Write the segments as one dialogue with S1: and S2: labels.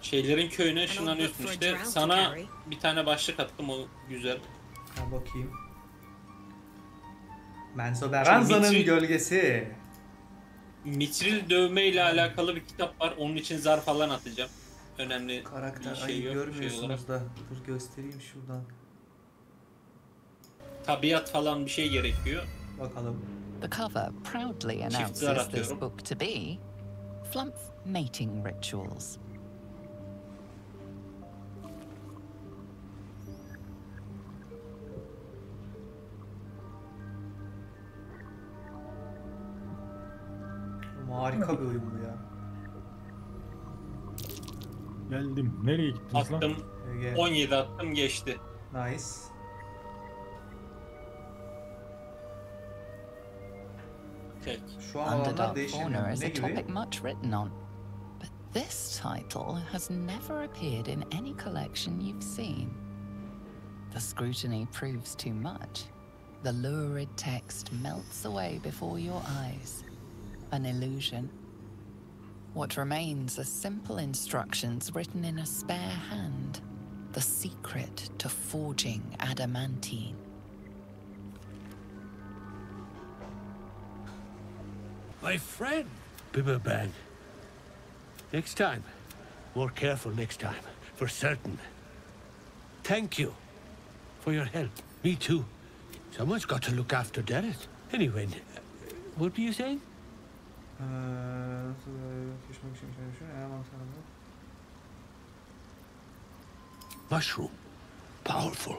S1: Şeylerin köyüne ışınlanıyorsun işte. Sana bir tane başlık attım, o güzel.
S2: Ha bakayım. Menso Beranza'nın gölgesi.
S1: Mitril dövme ile alakalı bir kitap var. Onun için zar falan atacağım. Önemli
S2: Karakter
S1: bir şey yok.
S2: görmüyorsunuz da. Dur göstereyim şuradan.
S1: Tabiat falan bir şey gerekiyor.
S2: Bakalım.
S3: The cover proudly announces this book to be Flumph Mating Rituals.
S2: Harika bir oyun bu ya.
S4: Geldim. Nereye gittiniz lan?
S1: Attım. 17 attım, geçti.
S2: Nice.
S1: Tek.
S2: Şu an olanlar değişemiyor.
S3: Is
S2: Ne
S3: a
S2: gibi?
S3: topic much written on, but this title has never appeared in any collection you've seen. The scrutiny proves too much. The lurid text melts away before your eyes. An illusion. What remains are simple instructions written in a spare hand. The secret to forging adamantine.
S5: My friend, Bibberbag. Next time. More careful next time, for certain. Thank you for your help. Me too. Someone's got to look after Derek. Anyway, what were you saying? Mushroom. Powerful.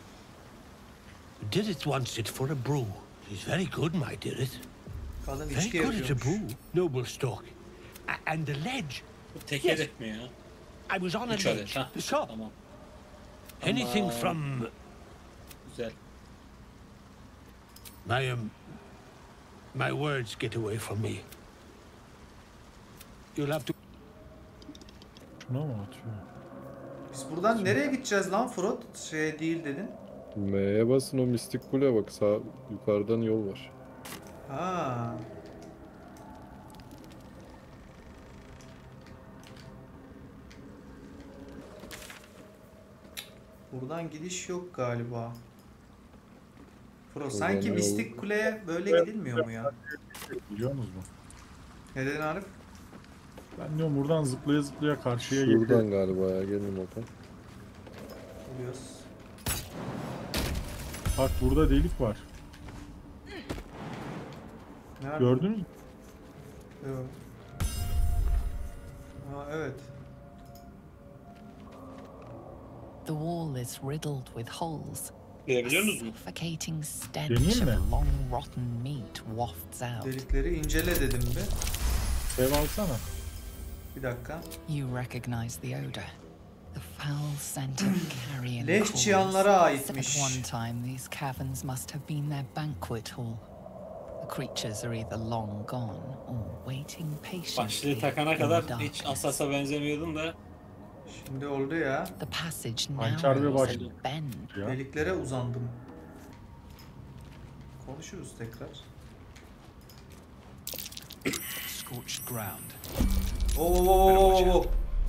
S5: Didit wants it for a brew. He's very good, my Didit. Very good at a brew. Noble stock. And the ledge.
S1: Teker etmiyor ya.
S5: I was on a ledge. The shop.
S1: Tamam.
S5: Anything from...
S1: Güzel.
S5: My words get away from me. You'll have to...
S4: Şuna mı atıyor?
S2: Biz buradan nereye gideceğiz lan Frost? Şey değil dedin.
S6: M'ye basın, o mistik kule bak, sağ yukarıdan yol var.
S2: Ha. Buradan gidiş yok galiba. Frost sanki mistik kuleye böyle gidilmiyor mu ya?
S4: Biliyor musunuz mu?
S2: Ne dedin Arif?
S4: Ben diyorum buradan zıplaya zıplaya karşıya
S6: Şuradan
S4: gidiyorum.
S6: galiba ya, gelin bakalım.
S2: Biliyoruz.
S4: Bak burada delik var.
S2: Nerede?
S4: Gördünüz mü?
S2: Evet. Ha, evet.
S3: The wall is riddled with holes.
S1: Görebiliyor
S3: A
S1: musunuz?
S3: suffocating stench
S4: Deneyeyim mi?
S3: of long rotten meat wafts out.
S2: Delikleri incele dedim bir.
S4: Ev alsana.
S2: Bir dakika.
S3: You recognize the odor. The foul scent of carrion
S2: Leş
S3: cores.
S2: çıyanlara
S3: At
S2: aitmiş.
S3: one time, these caverns must have been their banquet hall. The creatures are either long gone or waiting patiently.
S1: Başlığı takana kadar hiç Assas'a benzemiyordum da.
S2: Şimdi oldu ya.
S3: The passage
S4: Hançer ve
S3: narrows
S4: başlık.
S3: and bends.
S4: Ya.
S2: Deliklere uzandım. Konuşuruz tekrar.
S5: Scorched ground.
S2: Oo.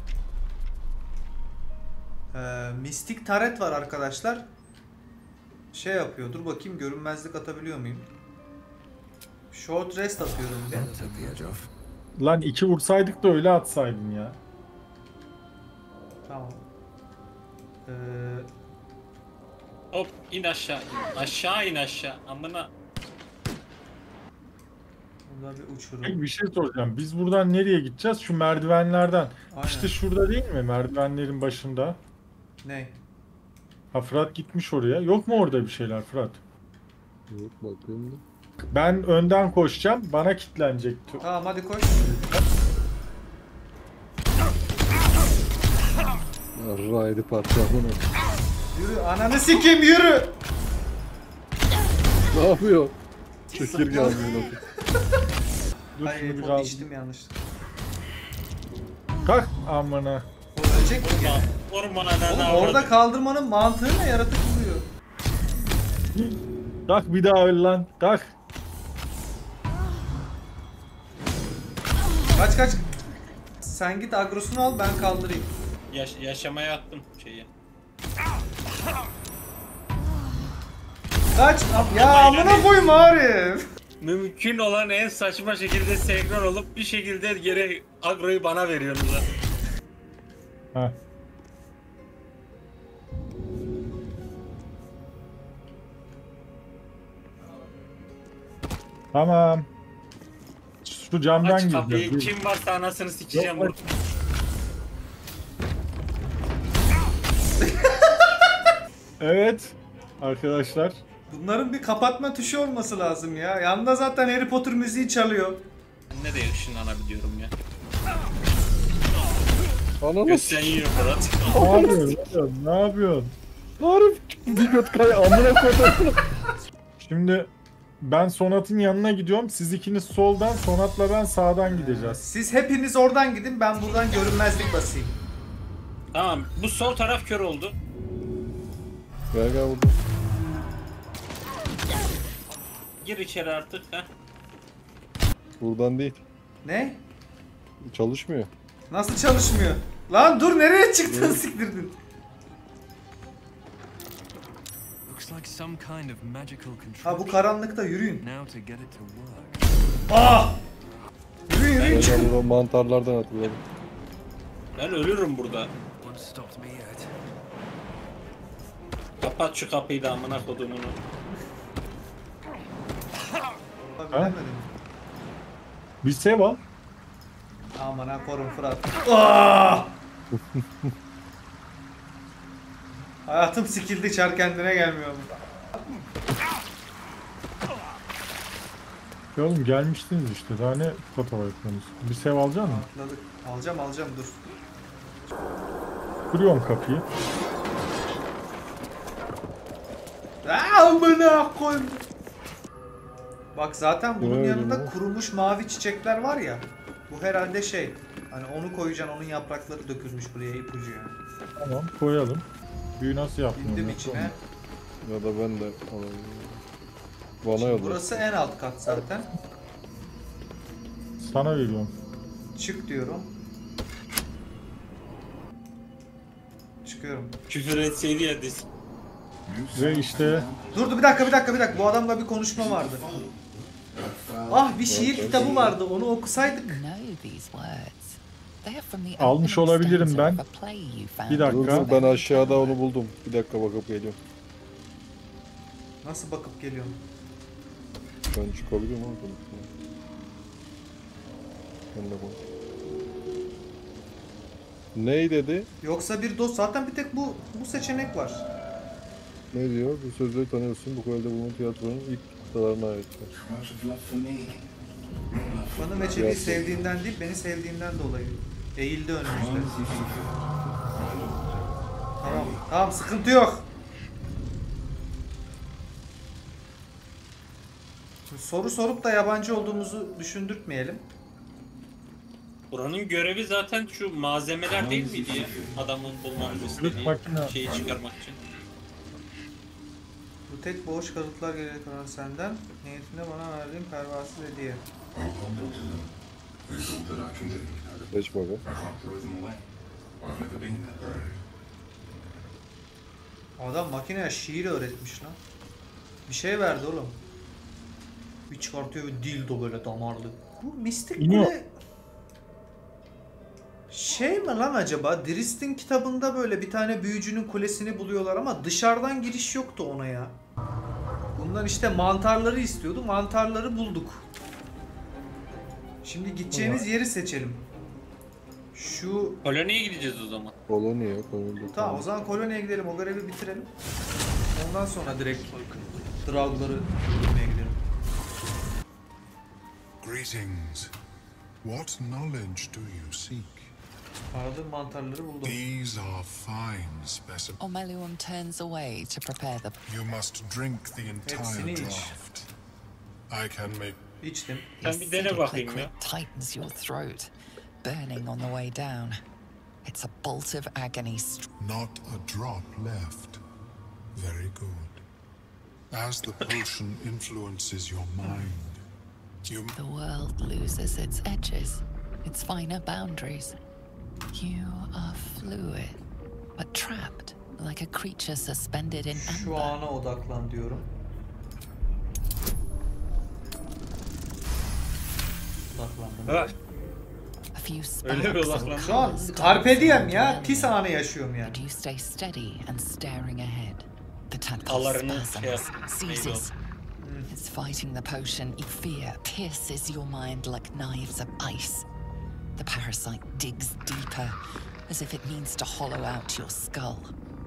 S2: Mistik taret var arkadaşlar. Şey yapıyor. Dur bakayım, görünmezlik atabiliyor muyum? Short rest atıyorum bir.
S4: Lan 2 vursaydık da öyle atsaydın ya.
S2: Tamam.
S1: Hop, in aşağı. Aşağı in aşağı. Amına.
S2: Burada bir uçurum.
S4: Peki bir şey soracağım. Biz buradan nereye gideceğiz? Şu merdivenlerden.
S2: Aynen.
S4: İşte şurada değil mi? Merdivenlerin başında.
S2: Ne?
S4: Ha, Fırat gitmiş oraya. Yok mu orada bir şeyler Fırat?
S6: Yok, bakayım da.
S4: Ben önden koşacağım. Bana kilitlenecek.
S2: Tamam hadi koş.
S6: Raydı patlamını.
S2: Yürü ananı sikeyim, yürü.
S6: Ne yapıyor? Çekirge alıyor.
S4: Dur
S2: Ay
S4: şunu bir
S2: pot
S4: kaldır.
S2: içtim yanlışlıkla.
S4: Kalk amına.
S2: O ölecek mi gene?
S1: Ormana
S2: Oğlum orada kaldırmanın mantığı ne? Yaratık buluyor.
S4: Kalk bir daha öl lan. Kalk.
S2: Kaç. Sen git agrosunu al, ben kaldırayım.
S1: Yaşamaya attım şeyi.
S2: Kaç. Ya amına koyma Arif.
S1: Mümkün olan en saçma şekilde senkron olup bir şekilde geri agroyu bana veriyorsunuz.
S4: Heh. Tamam. Şu camdan
S1: Aç kapıyı,
S4: gireceğiz.
S1: kim varsa anasını sikeceğim.
S4: Yok, Evet. Arkadaşlar.
S2: Bunların bir kapatma tuşu olması lazım ya. Yanında zaten Harry Potter müziği çalıyor.
S1: Ne de ışınlanabiliyorum ya.
S6: Ananı
S1: Gösten yiyor Fırat.
S4: Ne yapıyorsun? Ne yapıyorsun? Arif bir göt kay amına koydum. Şimdi ben Sonat'ın yanına gidiyorum. Siz ikiniz soldan, Sonat'la ben sağdan gideceğiz.
S2: Siz hepiniz oradan gidin, ben buradan görünmezlik basayım.
S1: Tamam, bu sol taraf kör oldu.
S6: Gel gel burada.
S1: Gir içeri artık. Heh.
S6: Buradan değil.
S2: Ne?
S6: Çalışmıyor.
S2: Nasıl çalışmıyor? Lan dur, nereye çıktın siktirdin?
S7: Looks like some kind of magical
S2: Ha bu
S7: contraption.
S2: karanlıkta yürüyün.
S7: Now to get it to work.
S2: Ah! Yürüyün yürüyün
S6: Gel
S2: çıkın.
S6: gel burada mantarlardan hatırladım.
S1: Ben ölürüm burada.
S7: Won't stop me yet.
S1: Kapat şu kapıyı da amına kodumunu.
S2: Bilemedim.
S4: Bir sev al.
S2: Aman ha korun Fırat. Ah! Hayatım sikildi, çar kendine gelmiyor.
S4: Ya oğlum gelmiştiniz işte. Daha ne fotoğraf yapıyorsunuz? Bir sev alacak mısın?
S2: Atladık. Alacağım dur.
S4: Kırıyorum kapıyı.
S2: Amına koyayım. Bak zaten bunun
S6: Öyle
S2: yanında
S6: mi?
S2: kurumuş mavi çiçekler var ya. Bu herhalde şey. Hani onu koyacaksın, onun yaprakları dökülmüş buraya, ipucu yani.
S4: Tamam koyalım. Büyü nasıl yaptın?
S2: Bindim
S4: onu?
S2: içine.
S6: Ya da ben de alayım. Bana
S2: Şimdi
S6: yolla.
S2: burası en alt kat zaten.
S4: Sana veriyorum.
S2: Çık diyorum. Çıkıyorum.
S1: Küfür etseydi ya diz.
S4: Ve işte
S2: Dur bir dakika. Bu adamla bir konuşma vardı. Ah, bir şiir kitabı vardı. Onu okusaydık.
S3: Know these words. They are from the
S4: Almış
S3: opening
S4: olabilirim
S3: stanza
S4: ben.
S3: of a play you found.
S4: Bir dakika.
S6: Dur ben aşağıda onu buldum. Bir dakika bakıp geliyorum.
S2: Nasıl bakıp geliyorum?
S6: Ben çıkabiliyorum abi. Ben de bak. Ney dedi?
S2: Yoksa bir dost, zaten bir tek bu seçenek var.
S6: Ne diyor? Bu sözleri tanıyorsun. Bu kolde bulunan tiyatronun ilk kıtalarına aittir.
S2: Bana Meçeli'yi
S6: Yok.
S2: sevdiğinden değil, beni sevdiğinden dolayı. Eğildi önümüzde. Tamam, sıkıntı yok. Şimdi soru sorup da yabancı olduğumuzu düşündürtmeyelim.
S1: Buranın görevi zaten şu malzemeler değil miydi ya? Adamın bulmamız istediği
S4: makine.
S1: şeyi çıkarmak için.
S2: Bu tek boş kanıtlar gerek olan senden, niyetine bana verdiğin pervasız hediye.
S6: Geç bakalım.
S2: Adam makineye şiir öğretmiş lan. Bir şey verdi oğlum. Bir çıkartıyor bir dildo böyle damarlı. Bu mistik
S4: İniyor.
S2: kule... Şey mi lan acaba? Drist'in kitabında böyle bir tane büyücünün kulesini buluyorlar ama dışarıdan giriş yoktu ona ya. Bundan işte mantarları istiyordu. Mantarları bulduk. Şimdi gideceğimiz yeri seçelim. Şu...
S1: Koloniye gideceğiz o zaman.
S6: Koloni ya. Koloni.
S2: Tamam, o zaman koloniye gidelim. O görevi bitirelim. Ondan sonra direkt Draug'ları bulmaya gidelim.
S8: Greetings. What knowledge do you seek?
S2: Aradığım mantarları buldum.
S8: These are fine specimens.
S3: Omelium turns away to prepare the...
S8: You must drink the entire
S2: Hepsini iç.
S8: draft. I can make
S2: İçtim.
S1: Sen bir dene bakayım ya.
S3: liquid tightens your throat, burning on the way down. It's a bolt of agony.
S8: not a drop left. Very good. As the potion influences your mind, you
S3: The world loses its edges, its finer boundaries. You are fluid, but trapped like a creature suspended in
S2: Şu
S3: amber.
S2: ana odaklan diyorum. Odaklandım.
S3: A few
S1: Öyle bir
S3: sparks
S1: odaklandım.
S3: of
S2: Şu an
S3: colors
S2: carpe diem
S3: dance
S2: ya.
S3: around
S2: Pis
S3: you.
S2: anı yaşıyorum yani.
S3: But you stay steady and staring ahead. The tentacle
S1: Alarını şey
S3: spasms,
S1: neydi o?
S3: seizes. It's fighting the potion. Fear pierces your mind like knives of ice. The parasite digs deeper, as if it needs to hollow out your skull.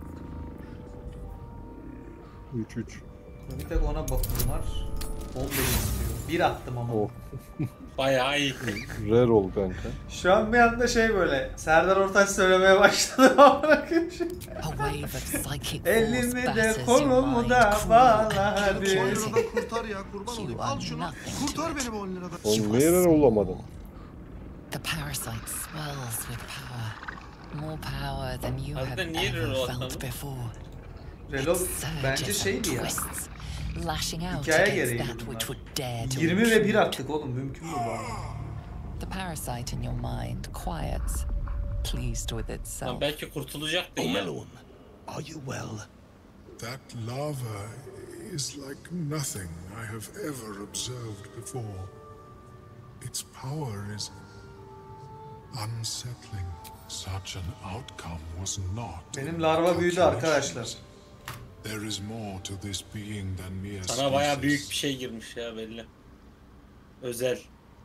S6: 3-3.
S2: Bir tek ona bakım var. 15 istiyor. Bir attım ama.
S6: Oh.
S1: Bayağı iyi.
S6: Rare ol kanka.
S2: Şu an bir anda şey böyle. Serdar Ortaç söylemeye başladı.
S3: A wave of psychic force
S2: Elimi de
S3: batters your
S2: kolumu
S3: mind
S2: da
S3: cruel
S2: bağla
S3: and
S2: hadi.
S3: penetrating.
S9: Kurtar ya kurban
S3: You
S9: olayım.
S3: are
S9: Al şunu.
S3: nothing to
S9: Kurtar
S3: it.
S9: beni bu 10 liradan.
S6: Oğlum niye rare olamadım?
S3: The parasite swells with power. More power than you have
S1: Harbiden niye
S3: ever
S1: rol
S3: felt
S1: atmadın?
S3: before.
S2: Relo bence
S3: Surges and
S2: şeydi ya.
S3: twists, lashing out
S2: Hikaye
S3: against
S2: gereği
S3: that which
S2: bunlar.
S3: would dare to
S2: 20 ve 1
S3: intrude.
S2: attık oğlum. Mümkün mü bu?
S3: The parasite in your mind quiets, pleased with
S1: Lan
S3: itself.
S1: belki kurtulacaktın
S5: Oh,
S1: ya.
S5: Malone, are you well?
S8: That lava is like nothing I have ever observed before. Its power is unsettling. Such an outcome was not.
S2: Benim
S8: in
S2: larva
S8: my
S2: büyüdü arkadaşlar.
S8: calculations. There is more to this being than mere
S1: Sana bayağı büyük bir
S8: species.
S1: şey girmiş ya belli. Özel.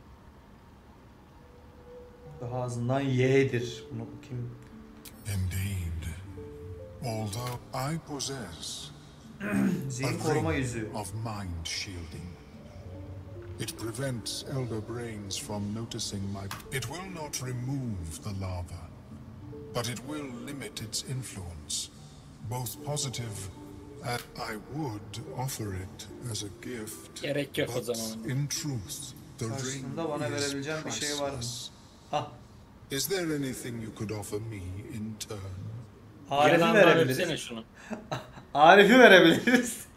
S2: Daha ağzından Y'dir. Bunu kim?
S8: Indeed. Although I possess
S2: Zihin
S8: a
S2: koruma
S8: ring
S2: yüzüğü.
S8: of mind shielding. It prevents elder brains from noticing my... It will not remove the lava, but it will limit its influence, both positive and I would offer it as a gift.
S1: Gerek yok o
S8: But
S1: zaman.
S8: in truth, the ring
S2: Karşısında bana
S8: is
S2: verebileceğin bir şey var mı?
S8: priceless.
S2: Ah.
S8: Is there anything you could offer me in turn?
S2: Arif'i
S1: Yanağından
S2: verebiliriz.
S1: öpsene şunu.
S2: Arif'i verebiliriz.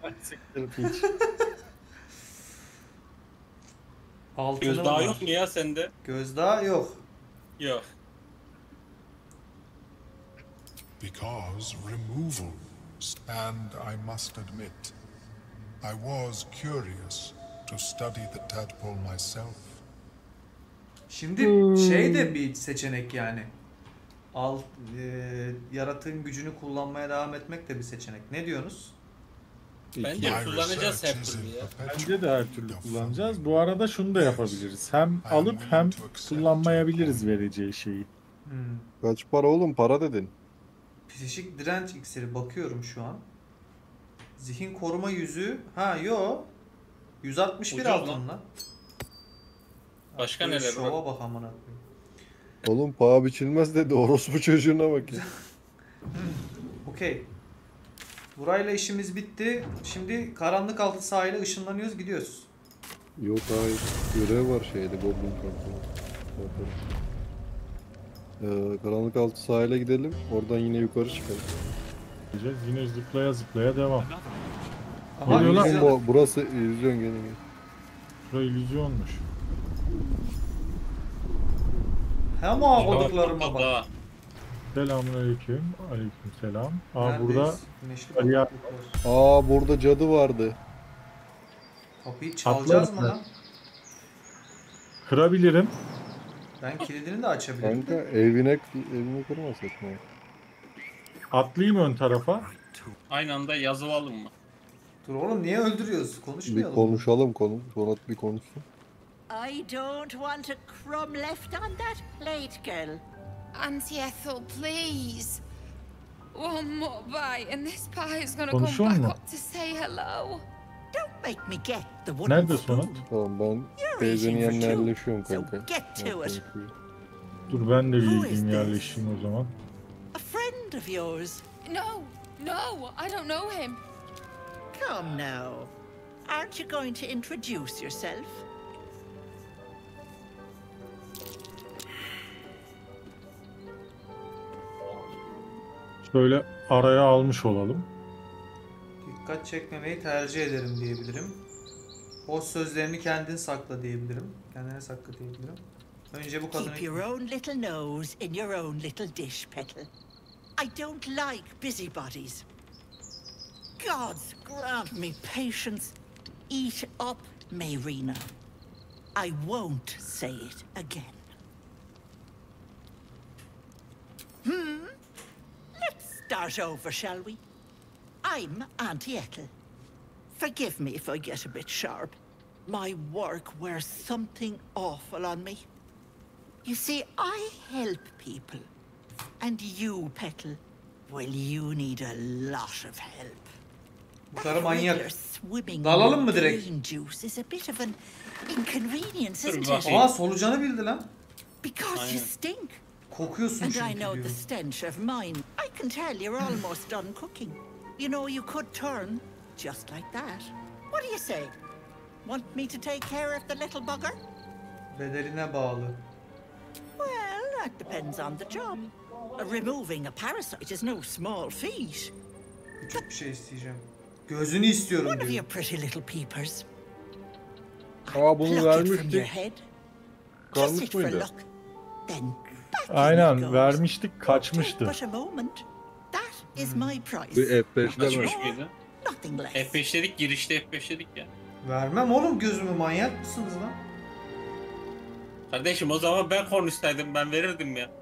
S2: Altını
S1: Gözdağı
S2: var.
S1: yok mu ya sende?
S2: Gözdağı yok.
S1: Yok.
S8: Because removal, and I must admit, I was curious to study the tadpole myself.
S2: Şimdi şey de bir seçenek yani. Yaratığın gücünü kullanmaya devam etmek de bir seçenek. Ne diyorsunuz?
S1: Bence
S8: My
S1: kullanacağız
S8: research
S1: her
S8: is
S1: türlü
S8: in
S1: ya.
S8: perpetual
S4: Bence de her türlü
S8: need of
S4: kullanacağız.
S8: funding.
S4: Bu arada şunu da yapabiliriz. Hem alıp hem kullanmayabiliriz vereceği şeyi.
S6: Kaç para oğlum? Para dedin.
S2: Psikik direnç iksiri bakıyorum şu an. Zihin koruma yüzüğü. Ha yo. 161
S1: Ucuz
S2: altın
S1: lan.
S2: lan.
S1: Başka
S2: Böyle
S1: neler var?
S2: Şova bak amına koyayım.
S6: Oğlum paha biçilmez dedi. Orospu çocuğuna bak ya.
S2: Okey. Burayla işimiz bitti. Şimdi karanlık altı sahile ışınlanıyoruz, gidiyoruz.
S6: Yok hayır. Görev var şeyde Goblin Camp'ta. Karanlık altı sahile gidelim. Oradan yine yukarı çıkalım.
S4: Gideceğiz. Yine zıplaya zıplaya devam.
S2: Aha,
S4: Geliyor lan.
S2: illüzyon.
S6: Burası illüzyon gene.
S4: Burası illüzyonmuş.
S2: Hem koduklarıma bak.
S1: Baba.
S4: Selamünaleyküm. Aleykümselam. Aa
S2: Neredeyiz?
S4: burada
S2: Güneşli
S4: Ali ya-
S2: balıklar.
S6: Burada cadı vardı.
S2: Kapıyı çalacağız mı
S4: Atlarız
S2: lan?
S4: kırabilirim.
S2: Ben kilidini de açabilirim.
S6: Kanka evine kırmasak mı?
S4: Atlayayım ön tarafa.
S1: Aynı anda yazılalım mı?
S2: Dur oğlum niye öldürüyoruz?
S6: Bir
S2: Konuşmayalım.
S6: konuşalım Sonat bir konuşsun.
S10: I don't want a crumb left on that plate, girl.
S11: Auntie Ethel, please. One more bite, and this pie is gonna
S4: Konuşuyor
S11: come
S4: mu?
S11: back up to say hello.
S10: Don't make me get the wooden
S4: Nerede
S10: spoon.
S4: Sonat?
S6: Tamam ben
S10: You're
S6: teyzenin
S10: eating for
S6: yanına
S10: two,
S6: yerleşiyorum
S10: so
S6: kanka.
S10: get to
S6: Ben
S10: it.
S6: konuşuyorum.
S4: Dur ben de bir
S10: Who is
S4: gideyim
S10: this?
S4: yerleşeyim o zaman.
S10: A friend of yours.
S11: No, no, I don't know him.
S10: Come now. Aren't you going to introduce yourself?
S4: Şöyle araya almış olalım.
S2: Dikkat çekmemeyi tercih ederim diyebilirim. O sözlerini kendin sakla diyebilirim. Kendine sakla diyebilirim. Önce bu kadını...
S10: Keep your own little nose in your own little dish, Petal. I don't like busybodies. Gods grant me patience. Eat up, Mayrina. I won't say it again. Let's start over, shall we? I'm Auntie Ethel. Forgive me if I get a bit sharp. My work wears something awful on me. You see, I help people. And you, Petal, well, you need a lot of help.
S2: Bu karı manyak.
S10: Regular swimming
S2: Dalalım mı direkt?
S10: green juice is a bit of an inconvenience, isn't
S1: Dur
S10: it?
S1: bakayım.
S2: Aa, solucanı bildi lan.
S10: Because you
S1: Aynen.
S10: stink.
S2: Kokuyorsun
S10: And I
S2: çünkü
S10: know
S2: diyor.
S10: the stench of mine. I can tell you're almost done cooking. You know, you could turn just like that. What do you say? Want me to take care of the little bugger?
S2: Bedeline bağlı.
S10: Well, that depends on the job. Removing a parasite is no small feat.
S2: Küçük bir şey isteyeceğim. Gözünü istiyorum
S10: One of
S2: diyor.
S10: your pretty little peepers.
S6: Aa, bunu
S10: Pluck it from your
S6: vermiştik.
S10: head.
S6: Kalmış
S10: Kiss it for
S6: mıydı?
S10: luck. Then back in it
S4: Aynen
S10: goes.
S4: vermiştik,
S10: Take
S4: kaçmıştı.
S10: but a moment. That is my price.
S6: Bir F5'ler
S1: Kaçmış
S6: var.
S1: mıydı?
S10: Nothing less.
S1: F5 dedik, girişte F5 dedik ya.
S2: Vermem oğlum gözümü, manyak mısınız lan?
S1: Kardeşim o zaman ben konuşsaydım ben verirdim ya.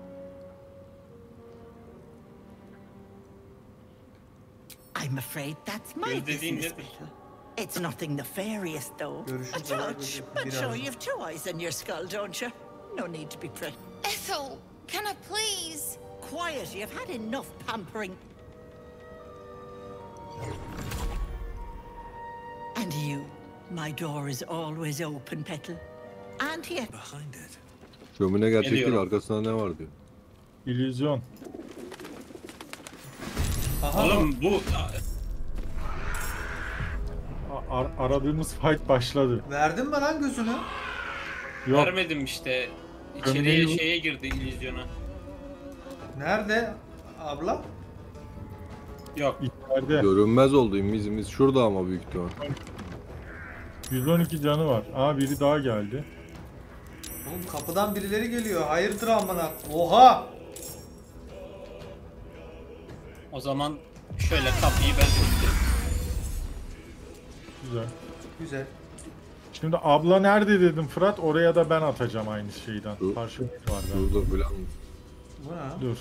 S10: I'm afraid that's my
S1: Göz dediğin
S10: business,
S1: nedir?
S10: Petal. It's nothing nefarious, though.
S2: Görüşürüz,
S10: A touch,
S2: biraz-
S10: but sure you've two eyes in your skull, don't you? No need to be pretty.
S11: Ethel, can I please?
S10: Quiet, you've had enough pampering. And you, my door is always open, Petal. And here,
S7: Behind it.
S6: Şömine gerçek değil,
S1: Geliyorum.
S6: arkasında ne var diyor.
S4: İllüzyon.
S2: Aha.
S1: Oğlum bu
S4: Aradığımız fight başladı.
S2: Verdin mi lan gözünü?
S4: Yok,
S1: vermedim işte. İçeriye
S4: Gömleği-
S1: şeye girdi illüzyona.
S2: Nerede abla?
S1: Yok.
S4: içeride.
S6: Görünmez oldu imizimiz şurada ama büyük ihtimal.
S4: 112 canı var. Aa, biri daha geldi.
S2: Oğlum kapıdan birileri geliyor. Hayırdır amına. Oha!
S1: O zaman şöyle kapıyı ben tuttum.
S4: Güzel.
S2: Güzel.
S4: Şimdi abla nerede dedim Fırat, oraya da ben atacağım aynı şeyden.
S6: Dur.
S4: Parşömen var galiba.
S6: Şurada falan.
S2: Bu ne?
S4: Dur.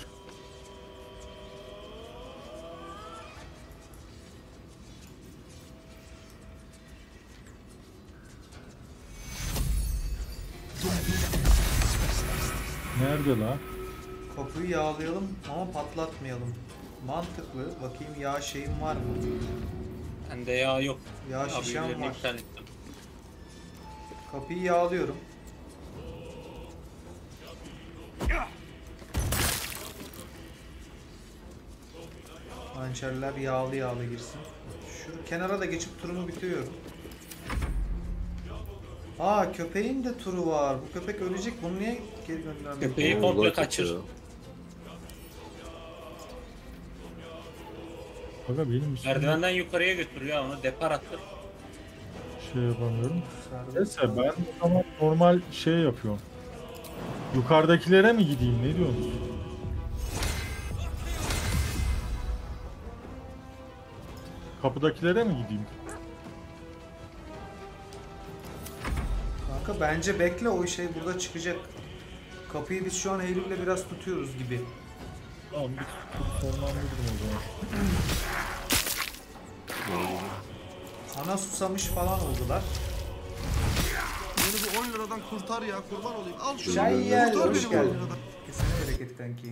S4: Nerede la?
S2: Kapıyı yağlayalım ama patlatmayalım. Mantıklı. Bakayım yağ şeyim var mı?
S1: Bende yağ yok.
S2: Yağ şişem
S1: Abilerini
S2: var.
S1: iptal ettim.
S2: Kapıyı yağlıyorum. Hançerler yağlı yağlı girsin. Şu kenara da geçip turumu bitiriyorum. Aa, köpeğin de turu var. Bu köpek ölecek. Bunu niye geri göndermiyor?
S1: Köpeği
S6: Oo,
S1: komple
S6: uzağa
S1: kaçır.
S6: çıktı
S4: Aga benim üstümde
S1: Merdivenden yukarıya götürüyor onu depar attır.
S4: şey yapamıyorum.
S2: Sardı.
S4: Neyse ben ama normal şey yapıyorum. Yukarıdakilere mi gideyim, ne diyorsunuz? Kapıdakilere mi gideyim?
S2: Kanka bence bekle, o şey burada çıkacak. Kapıyı biz şu an Eylül'le biraz tutuyoruz gibi.
S4: Tamam, bir sonlandırdım o zaman.
S2: Sana susamış falan oldular.
S9: Beni bu 10 liradan kurtar ya, kurban olayım. Al şunu.
S2: Şayyel,
S9: Kurtar
S2: hoş
S9: beni bu 10
S2: geldin.
S9: liradan.
S2: Kesene bereket kanki.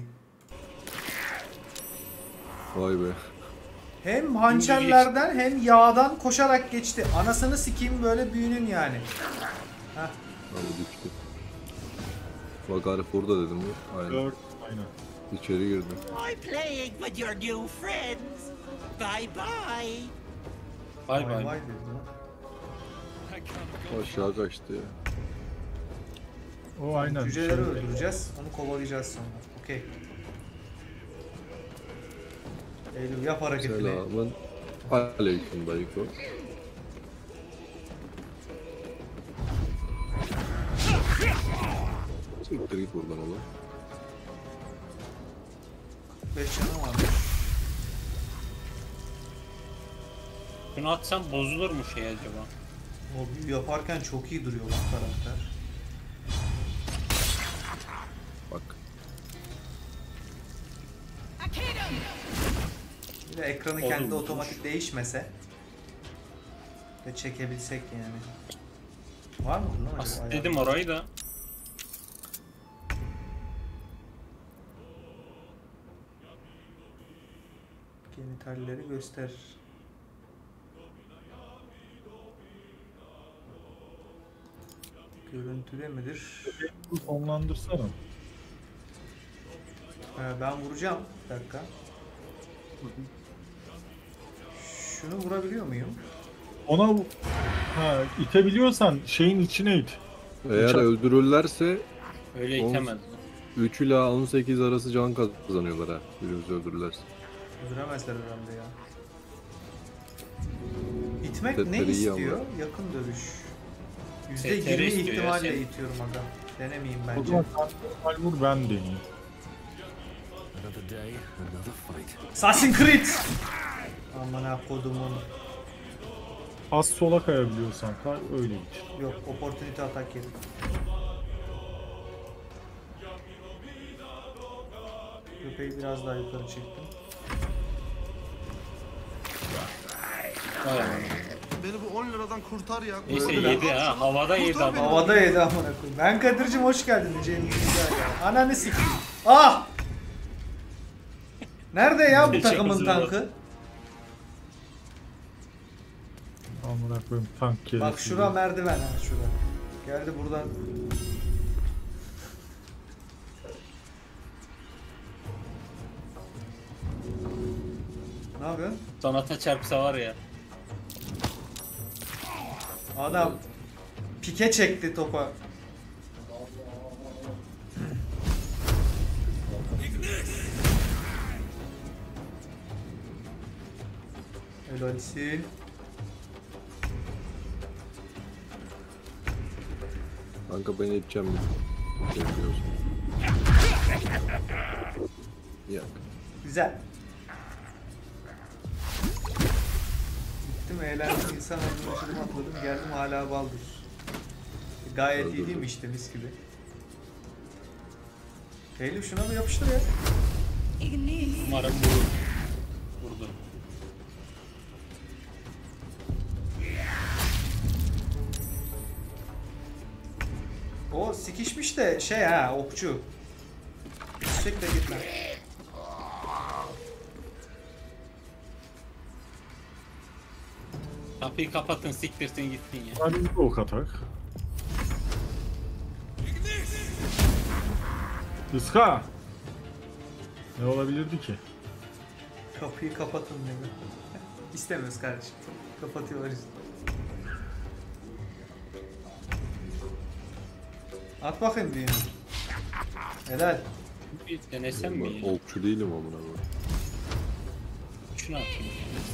S6: Vay be.
S2: Hem hançerlerden hem yağdan koşarak geçti. Anasını sikeyim böyle büyünün yani. Heh.
S6: Abi düştü. Bak Arif burada dedim mi? Aynen.
S4: Dört, aynen.
S6: İçeri girdi.
S10: I'm playing with your new friends. Bye bye.
S1: Bay
S2: Vay
S1: bay.
S2: vay dedim lan.
S6: Aşağı kaçtı ya.
S4: O aynen.
S2: Cüceleri
S4: Şey-
S2: öldüreceğiz. Onu kovalayacağız sonra. Okey. Eylül yap hareketini.
S6: Selamın aleyküm dayıko. Creed buradan olan.
S2: 5 canım var.
S1: Şunu atsam bozulur mu şey acaba?
S2: O büyü yaparken çok iyi duruyor lan karakter.
S6: Bak.
S2: Bir de ekranı
S1: Olur
S2: kendi
S1: mu?
S2: otomatik değişmese ve çekebilsek yani. Var mı bunun acaba?
S1: Aslında
S2: ayarı?
S1: dedim orayı da.
S2: Genitalleri göster. Görüntüle midir?
S4: Sonlandırsana.
S2: Ben vuracağım. Bir dakika. Şunu vurabiliyor muyum?
S4: Ona itebiliyorsan şeyin içine it.
S6: Eğer
S4: Uçak-
S6: öldürürlerse
S1: Öyle itemez.
S6: 3 ila 18 arası can kazanıyorlar ha. Birimizi öldürürlerse.
S2: Öldüremezler herhalde ya. İtmek ne
S6: Tetleri iyi
S2: istiyor?
S6: ama.
S2: Yakın dövüş.
S1: Tetleri
S2: %20
S1: istiyor ya,
S2: ihtimalle
S1: sen-
S2: itiyorum aga. Denemeyeyim
S4: O
S2: bence.
S4: zaman sen normal vur, ben deneyeyim.
S7: Another day, another fight.
S2: Assassin's Creed! Aman ha kodumun.
S4: Az sola kayabiliyorsan kay, öyle git.
S2: Yok, opportunity atak yedim. Köpeği biraz daha yukarı çektim.
S9: Beni bu 10 liradan kurtar ya.
S1: Neyse
S9: Kurtar.
S1: yedi
S9: Al
S1: ha.
S9: şunu.
S1: Havada yedi
S9: Kurtar
S1: adam.
S9: beni.
S2: Havada yedi amına koyayım. Ben Kadir'cim hoş geldin diyeceğim. Ananı sikeyim. Ah! Nerede ya bu
S1: Teşekkür
S2: takımın
S1: ederim.
S2: tankı?
S4: Amına koyayım tank keresi.
S2: Bak şura merdiven ha şura. Geldi buradan. Ne yapıyorsun?
S1: Sonata çarpsa var ya.
S2: Adam pike çekti topa. Helalsin.
S6: Kanka beni iteceğim mi? Yapıyorsun. Yak.
S2: Güzel. Gittim eğlendim insan öldüm yaşadım atladım geldim hala baldır. Gayet iyi değil mi işte mis gibi. Eylül şuna bir yapıştır ya.
S1: Umarım vurur. Vurdu.
S2: O sikişmiş de şey ha okçu. Çek de gitme.
S1: Kapıyı kapatın siktirsin gitsin ya.
S4: Hadi bir ok atak. Iska! Ne olabilirdi ki?
S2: Kapıyı kapatın dedi. İstemiyoruz kardeşim. Kapatıyorlar işte. At bakayım büyüğünü. Helal.
S1: Bir denesem mi
S6: Ben
S1: ya?
S6: okçu değilim amına koyayım.
S1: Şunu atayım.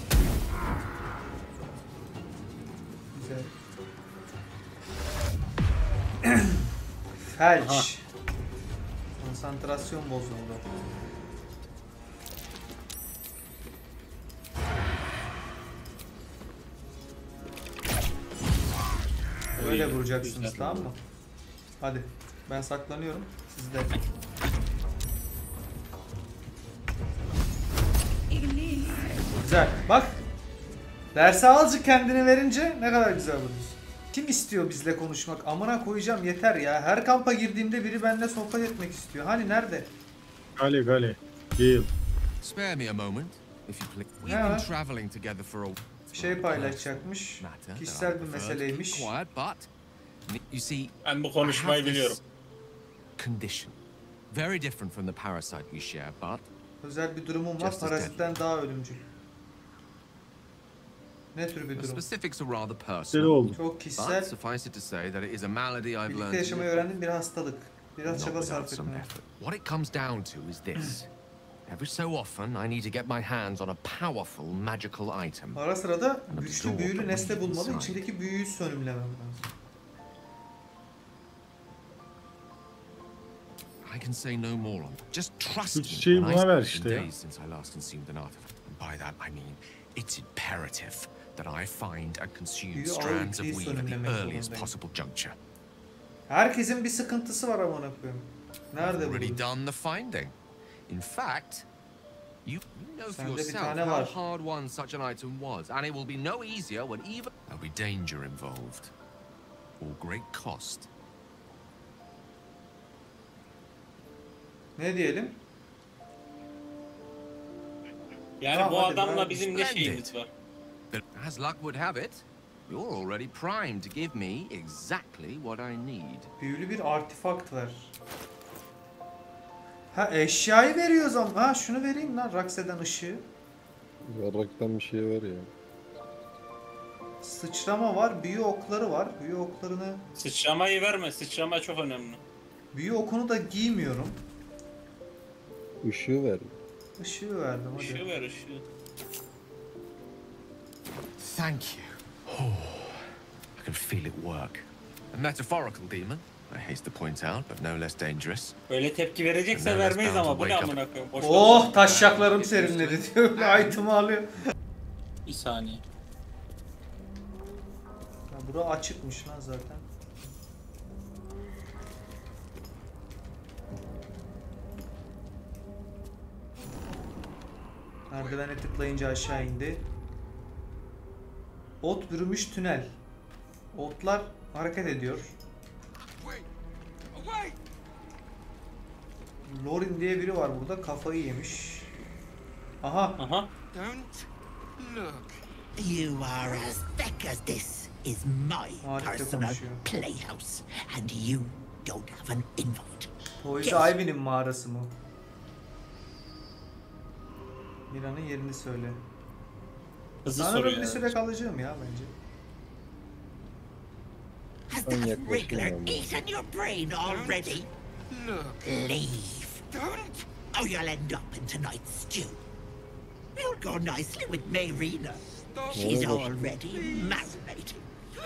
S2: Güzel. Felç.
S1: Aha.
S2: Konsantrasyon bozuldu. Böyle
S1: Öyle.
S2: vuracaksınız
S1: Güzel.
S2: tamam mı? Hadi. Ben saklanıyorum. Siz de. Güzel. Bak. Derse azıcık kendini verince ne kadar güzel vuruyorsun. Kim istiyor bizle konuşmak? Amına koyacağım yeter ya. Her kampa girdiğimde biri benimle sohbet etmek istiyor. Hani nerede?
S4: Gale gale. Gale.
S7: Spare me a moment, if you please. We've
S2: Yeah.
S7: been traveling together for a
S2: Bir şey paylaşacakmış.
S7: matter that I
S2: Kişisel bir
S7: prefer to
S2: meseleymiş.
S7: keep quiet, but you see,
S1: Ben bu
S7: I
S1: konuşmayı
S7: have this
S1: biliyorum.
S7: condition. Very different from the parasite we share, but
S2: Özel bir durumum var.
S7: Just as
S2: Parazitten daha ölümcül. Ne tür bir
S7: the
S2: durum?
S7: specifics are rather
S4: Deli
S7: personal.
S4: oldu.
S2: Çok
S7: But
S2: kişisel.
S7: suffice it to say that it is a malady I've
S2: Birlikte
S7: learned to
S2: yaşamayı
S7: live with,
S2: öğrendim bir hastalık. Biraz
S7: not
S2: çaba
S7: without
S2: sarf
S7: some
S2: etmeye.
S7: effort. What it comes down to is this. Every so often, I need to get my hands on a powerful magical item.
S2: Ara sıra da güçlü büyülü nesne bulmalı. İçindeki büyüyü sönümlemem lazım.
S7: I can say no more on that. Just trust me.
S4: Şeyi
S7: when I
S4: buna ver
S7: spent
S4: işte ya.
S7: days since I last consumed an artifact. And by that I mean it's imperative that I find and consume
S2: Büyü
S7: strands of
S2: ağır
S7: weave at the
S2: önlemek
S7: earliest
S2: zorundayım.
S7: possible juncture.
S2: Herkesin bir sıkıntısı var amına koyayım. Nerede bu?
S7: Already done the finding. In fact, you know for
S2: Sende bir
S7: yourself
S2: tane
S7: how
S2: var.
S7: hard won such an item was, and it will be no easier when even there'll be danger involved, or great cost.
S2: Ne diyelim?
S1: Yani
S2: Tamam,
S1: bu
S2: hadi,
S1: adamla
S2: ben-
S1: bizim ne şeyimiz var?
S7: But as luck would have it, you're already primed to give me exactly what I need.
S2: Büyülü bir artifakt ver. Ha eşyayı veriyoruz ama. Ha şunu vereyim lan. Rakseden ışığı.
S6: Yarraktan bir şey var ya.
S2: Sıçrama var. Büyü okları var. Büyü oklarını...
S1: Sıçramayı verme. Sıçrama çok önemli.
S2: Büyü okunu da giymiyorum.
S6: Işığı ver.
S2: Işığı verdim hadi.
S1: Işığı ver ışığı.
S7: Thank you. Oh, I can feel it work. A metaphorical demon, I haste to point out, but no less dangerous.
S1: Öyle tepki verecekse vermeyiz ama bu ne amına koyayım. Boş
S2: Oh
S1: ver.
S2: taşacaklarım serinledi diyor. Böyle item'ı alıyor.
S1: Bir saniye.
S2: Ya bura açıkmış lan zaten. Merdivene tıklayınca aşağı indi. Ot bürümüş tünel. Otlar hareket ediyor. Lorin diye biri var burada, kafayı yemiş. Aha.
S1: Aha.
S10: Don't look. You are as thick as this is my
S2: Harika
S10: personal
S2: konuşuyor.
S10: playhouse, and you don't have an invite.
S2: Poise Ivy'nin mağarası mı? Mira'nın yerini söyle.
S1: Hızlı
S2: Sanırım
S1: soruyor.
S2: bir süre kalacağım ya bence.
S10: Has
S6: Ben
S10: that
S6: yaklaşayım
S10: wriggler
S6: ama.
S10: eaten your brain already? Leave.
S12: Don't.
S10: Or you'll end up in tonight's stew. You'll go nicely with Mayrina. She's already marinating.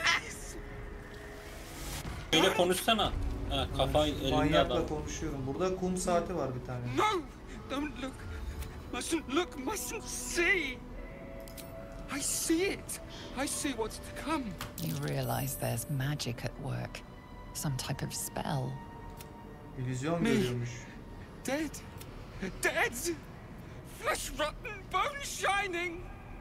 S1: Böyle konuşsana. Ha, kafa elimde
S2: Manyakla
S1: adam.
S2: konuşuyorum. Burada kum saati var bir tane.
S12: No! Don't look. Mustn't look, mustn't see. I see it. I see what's to come.
S3: You realize there's magic at work. Some type of spell.
S2: İllüzyon
S12: Me.
S2: görüyormuş.
S12: Dead. Dead. Flesh rotten, bone shining.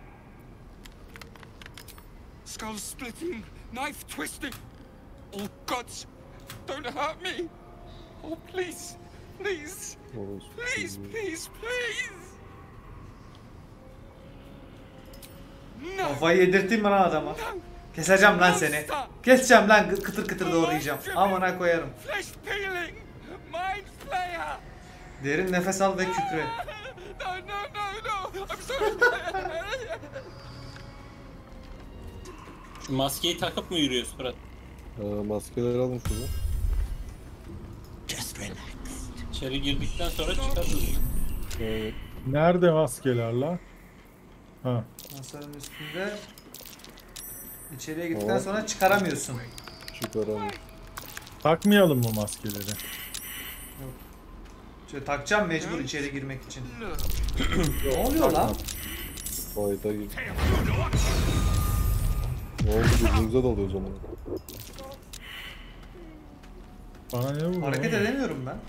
S12: Skull splitting, knife twisting. Oh, gods, don't hurt me. Oh, please, please, please, please, please. No.
S2: Kafayı yedirttin bana adama. Keseceğim lan seni. Keseceğim lan, kıtır kıtır doğrayacağım. Amına koyarım.
S12: Flesh peeling, mind flayer.
S2: Derin nefes al ve kükre.
S12: No, no, no, no. I'm sorry.
S1: Şu maskeyi takıp mı yürüyoruz Fırat?
S6: Maskeleri alın şunu.
S10: Just relax.
S1: İçeri girdikten sonra çıkarız.
S4: Nerede maskeler lan? Ha.
S2: Masanın üstünde. İçeriye gittikten sonra çıkaramıyorsun.
S6: Çıkaramıyorum.
S4: Takmayalım mı maskeleri?
S2: Şöyle takacağım mecbur içeri girmek için. Ne oluyor lan?
S6: Fayda gibi. Ne oldu, birbirimize dalıyoruz ama.
S4: Bana ne bu?
S2: Hareket edemiyorum ben.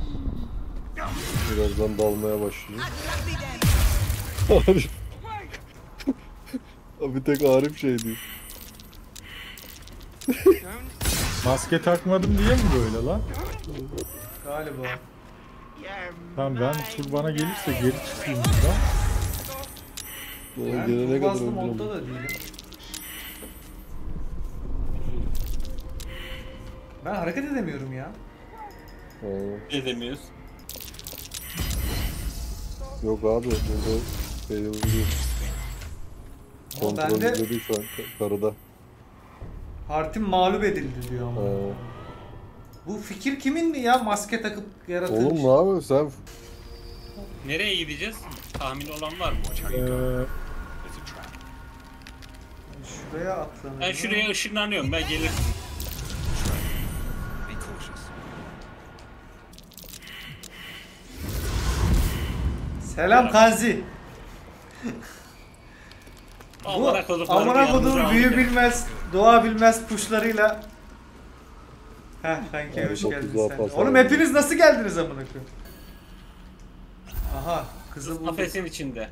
S6: Birazdan dalmaya başlıyor. Arif. Bir tek Arif şey değil.
S4: Maske takmadım diye mi böyle lan?
S2: Galiba.
S4: Tamam ben tur bana gelirse geri çıkayım buradan.
S2: Ben
S6: Gelene kadar
S2: turbazlı
S6: öldürürüm.
S2: modda da değilim. Ben hareket edemiyorum ya.
S1: Edemiyoruz.
S6: Yok abi, burada şey oluyor.
S2: Ama
S6: Kontrol
S2: bende-
S6: edildi şu an karıda.
S2: Hartim mağlup edildi diyor ama. Bu fikir kimin mi ya? Maske takıp yaratılmış.
S6: Oğlum ne yapıyorsun sen?
S1: Nereye gideceğiz? Tahmin olan var mı?
S2: Şuraya atlanıyor.
S1: Ben şuraya ışınlanıyorum. Ben gelirsin.
S2: Selam Kanzi. Bu amına kodum büyü bilmez, doğa bilmez kuşlarıyla. Heh kanki hoş geldin sen. Oğlum hepiniz nasıl geldiniz amına koyayım? Aha kızı bulduk.
S1: Kafesin içinde.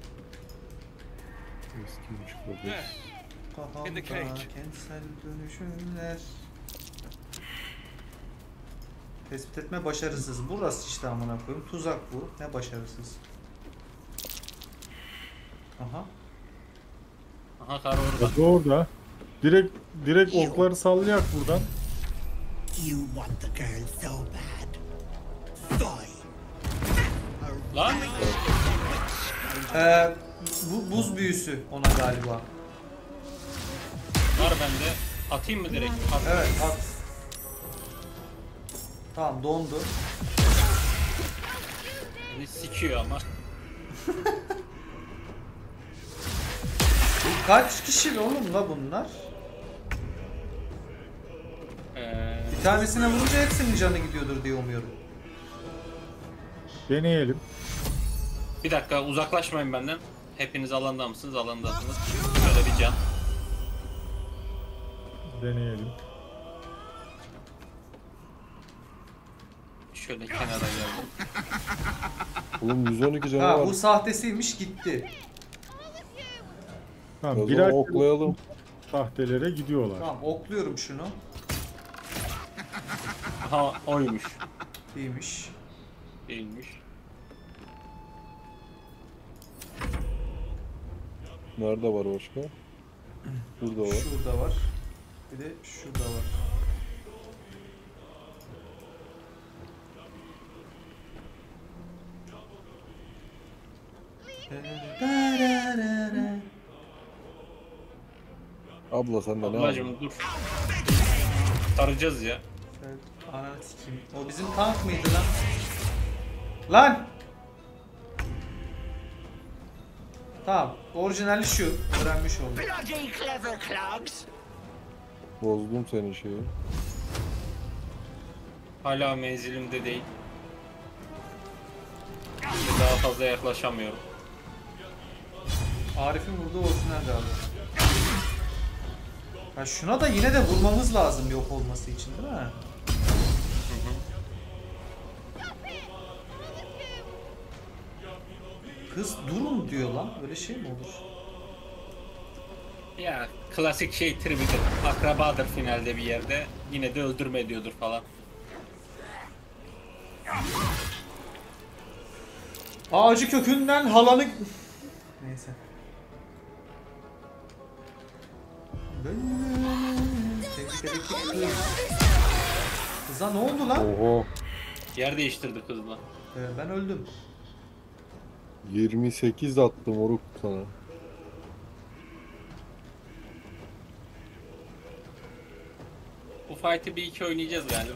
S2: Kafamda kentsel dönüşümler. Tespit etme başarısız. Burası işte amına koyayım. Tuzak bu. Ne başarısız. Aha.
S1: Aha kar orada.
S4: Bak orada. Direkt okları sallayak buradan.
S10: You want the girl so bad.
S1: Lan.
S2: Bu buz büyüsü ona galiba.
S1: Var bende. Atayım mı direkt? At.
S2: Evet at. Tamam dondu.
S1: Beni sikiyor ama.
S2: Kaç kişi oğlum la bunlar? Bir tanesine vurunca hepsinin canı gidiyordur diye umuyorum.
S4: Deneyelim.
S1: Bir dakika uzaklaşmayın benden. Hepiniz alanda mısınız? Alandasınız. Şöyle bir can.
S4: Deneyelim.
S1: Şöyle kenara geldim.
S6: Oğlum 112 canı
S2: Ha
S6: var.
S2: bu sahtesiymiş gitti.
S4: Tamam,
S6: birer oklayalım.
S4: Sahtelere gidiyorlar.
S2: Tamam okluyorum şunu.
S1: Aha oymuş.
S2: İyiymiş.
S1: Değilmiş.
S6: Nerede var başka? Burada var.
S2: Şurada var. Bir de şurada var.
S6: Abla sen de ne
S1: Ablacım dur. Tarayacağız ya.
S2: Evet, ananı sikeyim. O bizim tank mıydı lan? Lan! Tamam. Orijinali şu. Öğrenmiş oldum.
S10: Bloody clever clogs.
S6: Bozdum senin şeyi.
S1: Hala menzilimde değil. Daha fazla yaklaşamıyorum.
S2: Arif'in vurduğu orijinal galiba. Ha şuna da yine de vurmamız lazım yok olması için değil mi? Kız durun diyor lan. Öyle şey mi olur?
S1: Ya klasik şey tribidir. Akrabadır finalde bir yerde. Yine de öldürme diyordur falan.
S2: Ağacı kökünden halanı... Neyse. Kıza ne oldu lan?
S6: Oho.
S1: Yer değiştirdi kızla.
S2: Ben öldüm.
S6: 28 attım oruk sana.
S1: Bu fight'i bir iki oynayacağız galiba.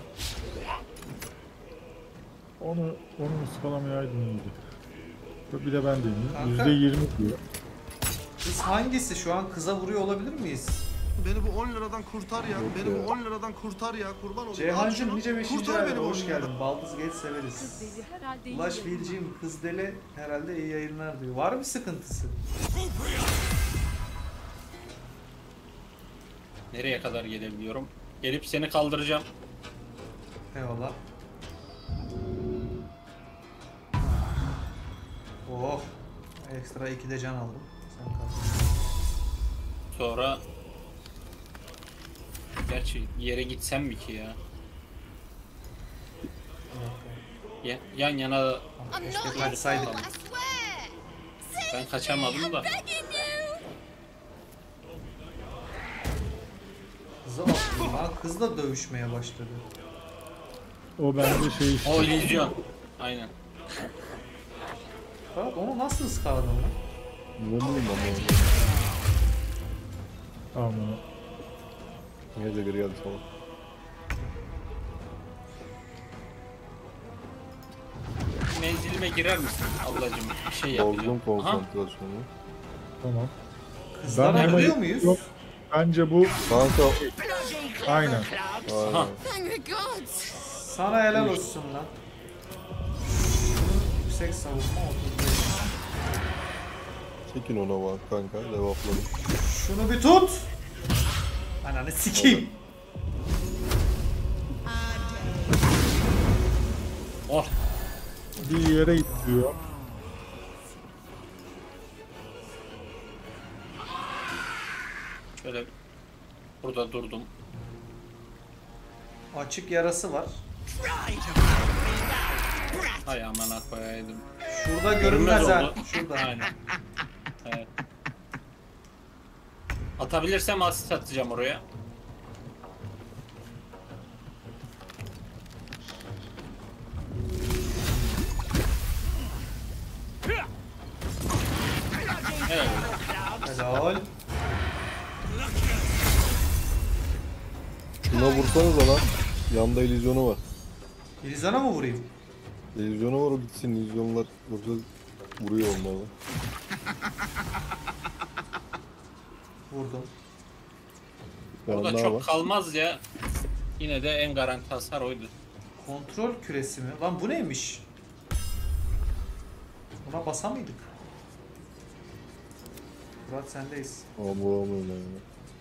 S4: Onu ıskalamayaydın iyiydi. Bir de ben deneyeyim.
S2: Kanka.
S4: %20 diyor.
S2: Kız hangisi? Şu an kıza vuruyor olabilir miyiz?
S9: Beni bu 10 liradan kurtar ya. Beni bu 10 liradan kurtar ya. Kurban olayım. Al
S2: Ceyhancım
S9: şunu,
S2: nice 5.
S9: kurtar
S2: ayda
S9: beni bu
S2: hoş
S9: 10 liradan.
S2: geldin. Baldız Geç severiz. Ulaş Filciğim kız deli herhalde iyi yayınlar diyor. Var mı sıkıntısı?
S1: Nereye kadar gelebiliyorum? Gelip seni kaldıracağım.
S2: Eyvallah. Oh. Ekstra 2 de can aldım. Sen kal.
S1: Sonra... Gerçi yere gitsem mi ki ya? Yan yana
S2: Keşke kaçsaydık.
S1: ben kaçamadım da.
S2: Kızı attım ha. Kızla dövüşmeye başladı.
S4: O bence şey işte.
S1: O illüzyon. Aynen.
S2: Bak onu nasıl ıskaladın lan?
S6: Ne bileyim ama.
S4: Ama
S6: Niye de biri geldi sana?
S1: Menzilime girer misin ablacığım? Bir şey yapacağım.
S6: Bozdum
S1: Aha.
S6: konsantrasyonu.
S4: tamam.
S2: Kızlara
S4: Ben
S2: vuruyor
S4: hemen-
S2: muyuz?
S4: Yok. Bence bu
S6: Kanka.
S4: aynen.
S6: Aynen.
S11: Thank the gods.
S2: Sana helal olsun lan. Yüksek savunma 35.
S6: Çekin ona bak kanka. Devapladım.
S2: Şunu bir tut. Ananı sikeyim.
S1: Oh.
S4: Bir yere gidiyor.
S1: Şöyle burada durdum.
S2: Açık yarası var.
S1: Hay amına koyaydım.
S2: Şurada görünmez ha.
S1: oldu.
S2: Şurada.
S1: Aynen. Evet. Atabilirsem asist atacağım oraya. Evet.
S2: Helal.
S6: Şuna vursanıza lan. Yanında illüzyonu var.
S2: İllüzyona mı vurayım?
S6: İllüzyonu var, o gitsin. İllüzyonlar yoksa vuruyor onları.
S2: Vurdum.
S1: Orada çok kalmaz ya. Yine de en garanti hasar oydu.
S2: Kontrol küresi mi? Lan bu neymiş? Buna basa mıydık? Murat sendeyiz.
S6: Vuramıyorum yani.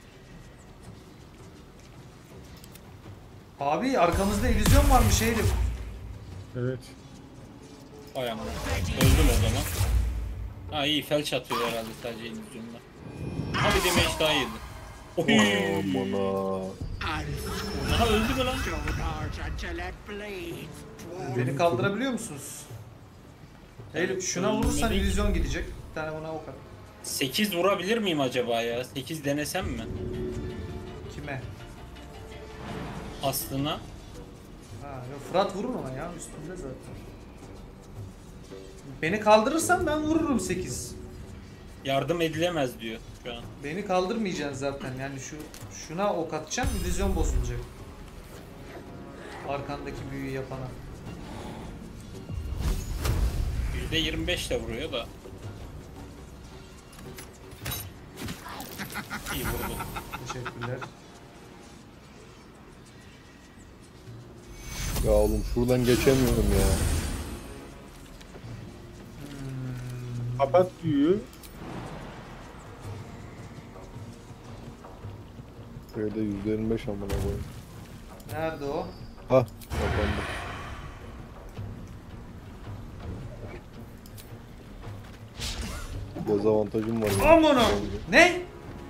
S2: Abi arkamızda illüzyon varmış herif.
S4: Evet.
S1: Vay amına. Öldüm o zaman. Ha iyi felç atıyor herhalde sadece illüzyonla. Ha bir damage daha yedi. Oy.
S6: Amına.
S1: Aha öldü mü lan?
S2: Beni kaldırabiliyor musunuz? Herif şuna vurursan illüzyon gidecek. Bir tane buna ok at.
S1: 8 vurabilir miyim acaba ya? 8 denesem mi?
S2: Kime?
S1: Aslına.
S2: Ha, yok, Fırat vurur ona ya üstünde zaten. Beni kaldırırsan ben vururum 8.
S1: Yardım edilemez diyor şu an.
S2: Beni kaldırmayacaksın zaten yani şuna ok atacaksın illüzyon bozulacak. Arkandaki büyüyü yapana.
S1: %25 de vuruyor da. İyi vurdu.
S2: Teşekkürler.
S6: Ya oğlum şuradan geçemiyorum ya.
S4: Kapat büyüğü.
S6: Şöyle %25 amına koyayım.
S2: Nerede o?
S6: Hah, kapandı. Dezavantajım var.
S2: Amına! Ne?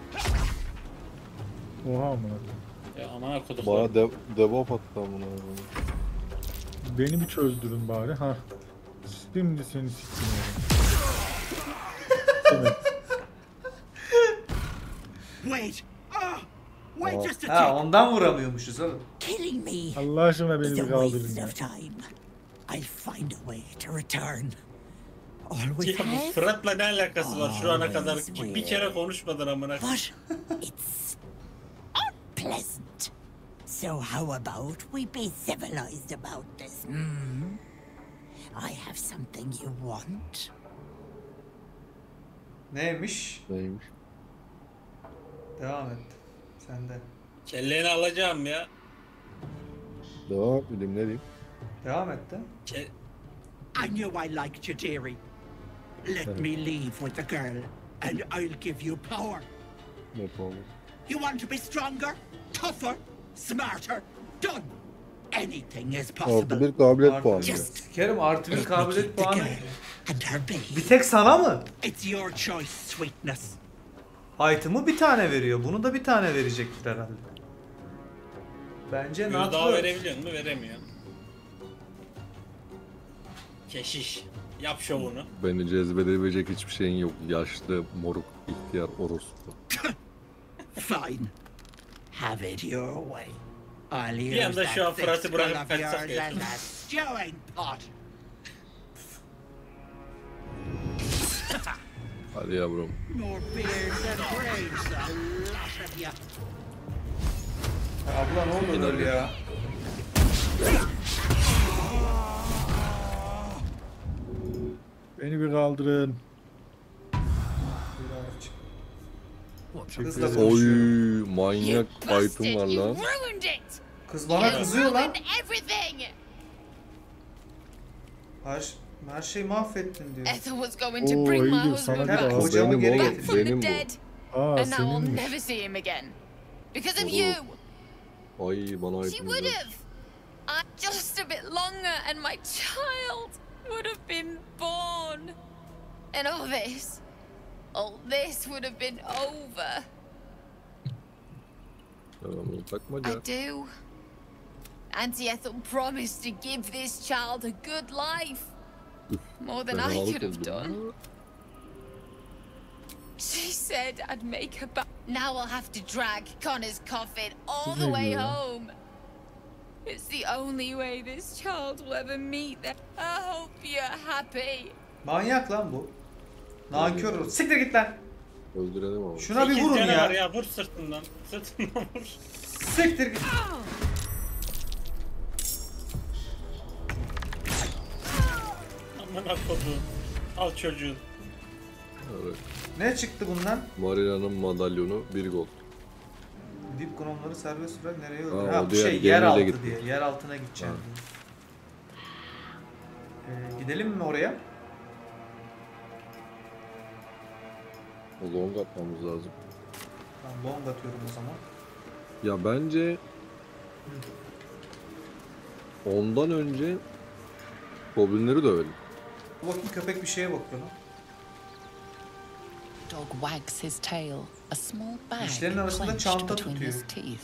S4: Oha amına.
S1: Ya amına kodum.
S6: Bana debuff attı amına koyayım.
S4: Beni bir çözdürün bari. Ha. Şimdi seni siktim. Evet.
S10: Wait! Wait just a
S2: Ha
S10: tick!
S2: ondan vuramıyormuşuz oğlum.
S10: Killing me
S4: Allah aşkına beni
S10: is a
S4: bir kaldırın
S10: waste
S4: ya.
S10: of time. I'll find a way to return. Always
S1: Ya bu
S10: have.
S1: Fırat'la ne alakası var şu ana kadar?
S10: Always
S1: Bir kere konuşmadın amına.
S10: But it's unpleasant. So how about we be civilized about this? Hmm? I have something you want.
S2: Neymiş?
S6: Neymiş?
S2: Devam et. Sende.
S1: Kelleni alacağım ya.
S6: Devam etmedim, ne diyeyim?
S2: Devam et de.
S10: I knew I liked you, dearie. Let me leave with the girl, and I'll give you power.
S6: Ne problem?
S10: You want to be stronger, tougher, smarter? Done. Anything is
S6: Artı
S10: possible.
S6: bir kabiliyet puanı.
S2: Sikerim artı bir kabiliyet
S10: The
S2: puanı.
S10: girl and her babe.
S2: Bir tek sana mı?
S10: It's your choice, sweetness.
S2: Item'ı bir tane veriyor. Bunu da bir tane verecektir herhalde. Bence
S1: Bir daha
S2: natlı.
S1: verebiliyor mu? Veremiyor. Keşiş. Yap şovunu.
S6: Beni cezbedebilecek hiçbir şeyin yok. Yaşlı, moruk, ihtiyar, orospu.
S10: Fine. Have it your way. I'll
S1: Bir
S10: use
S1: anda şu an
S10: that thick
S1: Fırat'ı
S10: skull
S1: bırakıp
S10: of
S1: kaçsak
S10: yours
S1: ya.
S10: as a stewing pot.
S6: Hadi yavrum.
S10: More beards than brains, a lot of you.
S2: Abla ne olur ya?
S4: Beni bir kaldırın.
S2: Kızla
S6: Oy,
S2: konuşuyorum.
S6: manyak item var
S11: You
S6: lan.
S11: ruined it!
S2: Kız bana kızıyor lan.
S11: Everything!
S2: Hayır. Her şeyi mahvettin diyor.
S11: Ethel was going to
S4: Oo,
S11: bring my
S4: Eylül,
S11: husband
S4: sana
S11: back.
S4: biraz
S2: Kocamı
S6: benim
S2: geri
S6: oğlum,
S2: getir.
S11: From the
S6: benim bu.
S11: dead.
S4: Aa
S11: And now I'll
S4: seninmiş.
S11: never see him again. Because of
S6: Olur.
S11: you.
S6: Ay bana ait
S11: She
S6: mi
S11: would
S6: güzel?
S11: have. Just a bit longer and my child would have been born. And all this would have been over.
S6: Tamam takma
S11: I
S6: ya.
S11: do. Auntie Ethel promised to give this child a good life. More than I
S6: Fenalık
S11: could have
S6: oldu.
S11: done. She said I'd make her back. Now I'll have to drag Connor's coffin all the way home. It's the only way this child will ever meet them. I hope you're happy.
S2: Manyak lan bu. Nankör ol. Siktir git lan.
S6: Öldürelim ama.
S2: Şuna bir
S1: 8
S2: vurun
S1: canı
S2: ya.
S1: var ya, vur sırtından. Sırtından vur.
S2: Siktir git.
S1: Amına koduğum. Al çocuğu.
S6: Evet.
S2: Ne çıktı bundan?
S6: Marina'nın madalyonu 1 gol.
S2: Dip gnomları serbest bırak nereye
S6: Aa,
S2: öldür? Ha
S6: o
S2: bu
S6: diğer
S2: şey
S6: gemiyle
S2: yeraltı
S6: gitti.
S2: diye. Yer altına gideceğim diye. Gidelim mi oraya?
S6: O long atmamız lazım.
S2: Ben long atıyorum o zaman.
S6: Ya bence ondan önce goblinleri dövelim.
S2: Bakayım köpek bir şeye bakıyor lan.
S3: Dog wags his tail, a small bag
S2: Dişlerin arasında
S3: clenched
S2: çanta
S3: between
S2: tutuyor.
S3: his teeth.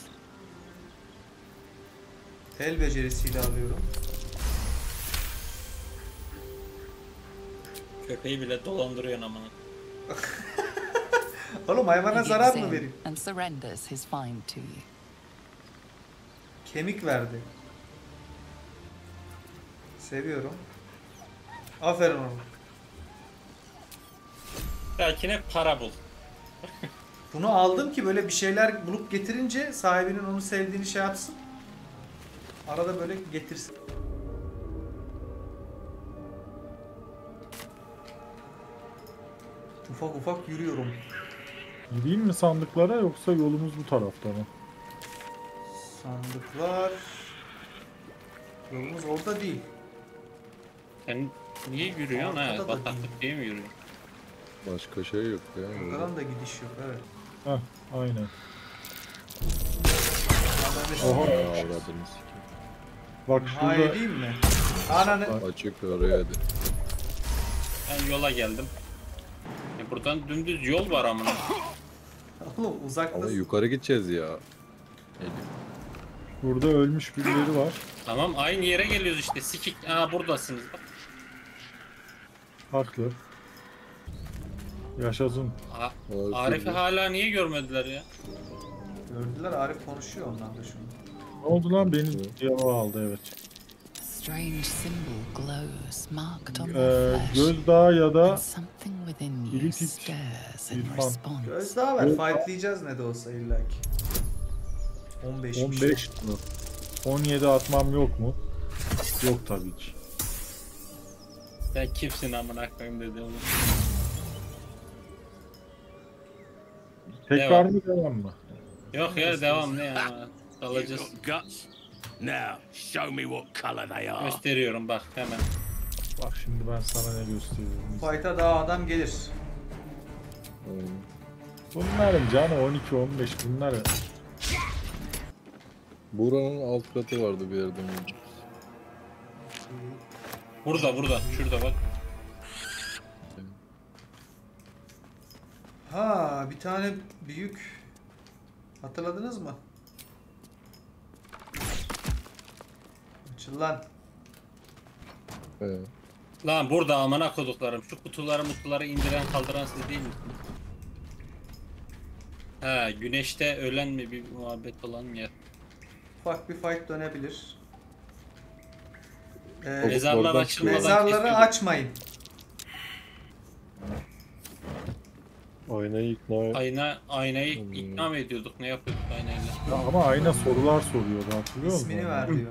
S2: El becerisiyle alıyorum.
S1: Köpeği bile dolandırıyorsun amına.
S2: Oğlum hayvana
S3: He
S2: zarar
S3: gives
S2: mı
S3: in
S2: vereyim?
S3: and surrenders his find to you.
S2: Kemik verdi. Seviyorum. Aferin oğlum.
S1: Belki para bul.
S2: Bunu aldım ki böyle bir şeyler bulup getirince sahibinin onu sevdiğini şey yapsın. Arada böyle getirsin. Ufak ufak yürüyorum.
S4: Gideyim mi sandıklara yoksa yolumuz bu tarafta mı?
S2: Sandıklar... Yolumuz orada değil.
S1: Sen niye yürüyorsun
S2: Arkada
S1: ha?
S2: da
S1: Bataklık diye mi yürüyorsun?
S6: Başka şey yok ya.
S2: Arkadan da gidiş yok, evet.
S4: Heh, aynen.
S2: Oha.
S6: Avradınız.
S4: Bak
S2: Hayır
S4: şurada
S2: değil mi? Ananı...
S6: Açık araya hadi.
S1: Ben yola geldim. Buradan dümdüz yol var amına.
S2: Oğlum uzakta.
S6: Ama yukarı gideceğiz ya.
S4: burada ölmüş birileri var.
S1: Tamam aynı yere geliyoruz işte. Sikik. Aa buradasınız.
S4: Haklı. Yaşasın.
S1: Arif'i hala niye görmediler ya?
S2: Gördüler, Arif konuşuyor ondan da şu an.
S4: Ne oldu lan? Beni yava aldı, evet.
S3: Strange symbol glows, marked on their flesh.
S4: Gözdağı ya da
S3: And something within you
S4: İlitik
S3: stirs in
S4: İrfan.
S3: response.
S2: Gözdağı ver, fightlayacağız ne de olsa illaki. 15
S4: 15 mı? 17 atmam yok mu? Yok tabii ki.
S1: Sen kimsin amına koyayım dedi oğlum.
S4: Tekrar
S1: Devam.
S4: mı devam mı?
S1: Yok ya devam ne ya? Kalacağız.
S5: Guts? Now, show me what color they are.
S1: Gösteriyorum bak hemen.
S4: Bak şimdi ben sana ne gösteriyorum.
S2: Fight'a daha adam gelir.
S4: Bunların canı 12-15 bunlar.
S6: Buranın alt katı vardı bir yerden önce.
S1: Burada şurada bak.
S2: Ha, bir tane büyük. Hatırladınız mı? Açıl lan.
S6: Evet.
S1: Lan burada amına koduklarım. Şu kutuları indiren kaldıran siz değil misiniz? Ha güneşte ölen mi bir muhabbet olan yer.
S2: Ufak bir fight dönebilir.
S1: Mezarlar
S6: oradan
S1: açılmadan
S2: Mezarları
S1: kesiyorduk.
S2: açmayın.
S6: Aynayı ikna
S1: Aynayı ikna mı ediyorduk? Ne yapıyorduk aynayla?
S4: Ya ama ayna sorular soruyor, hatırlıyor musun?
S2: İsmini ver diyor.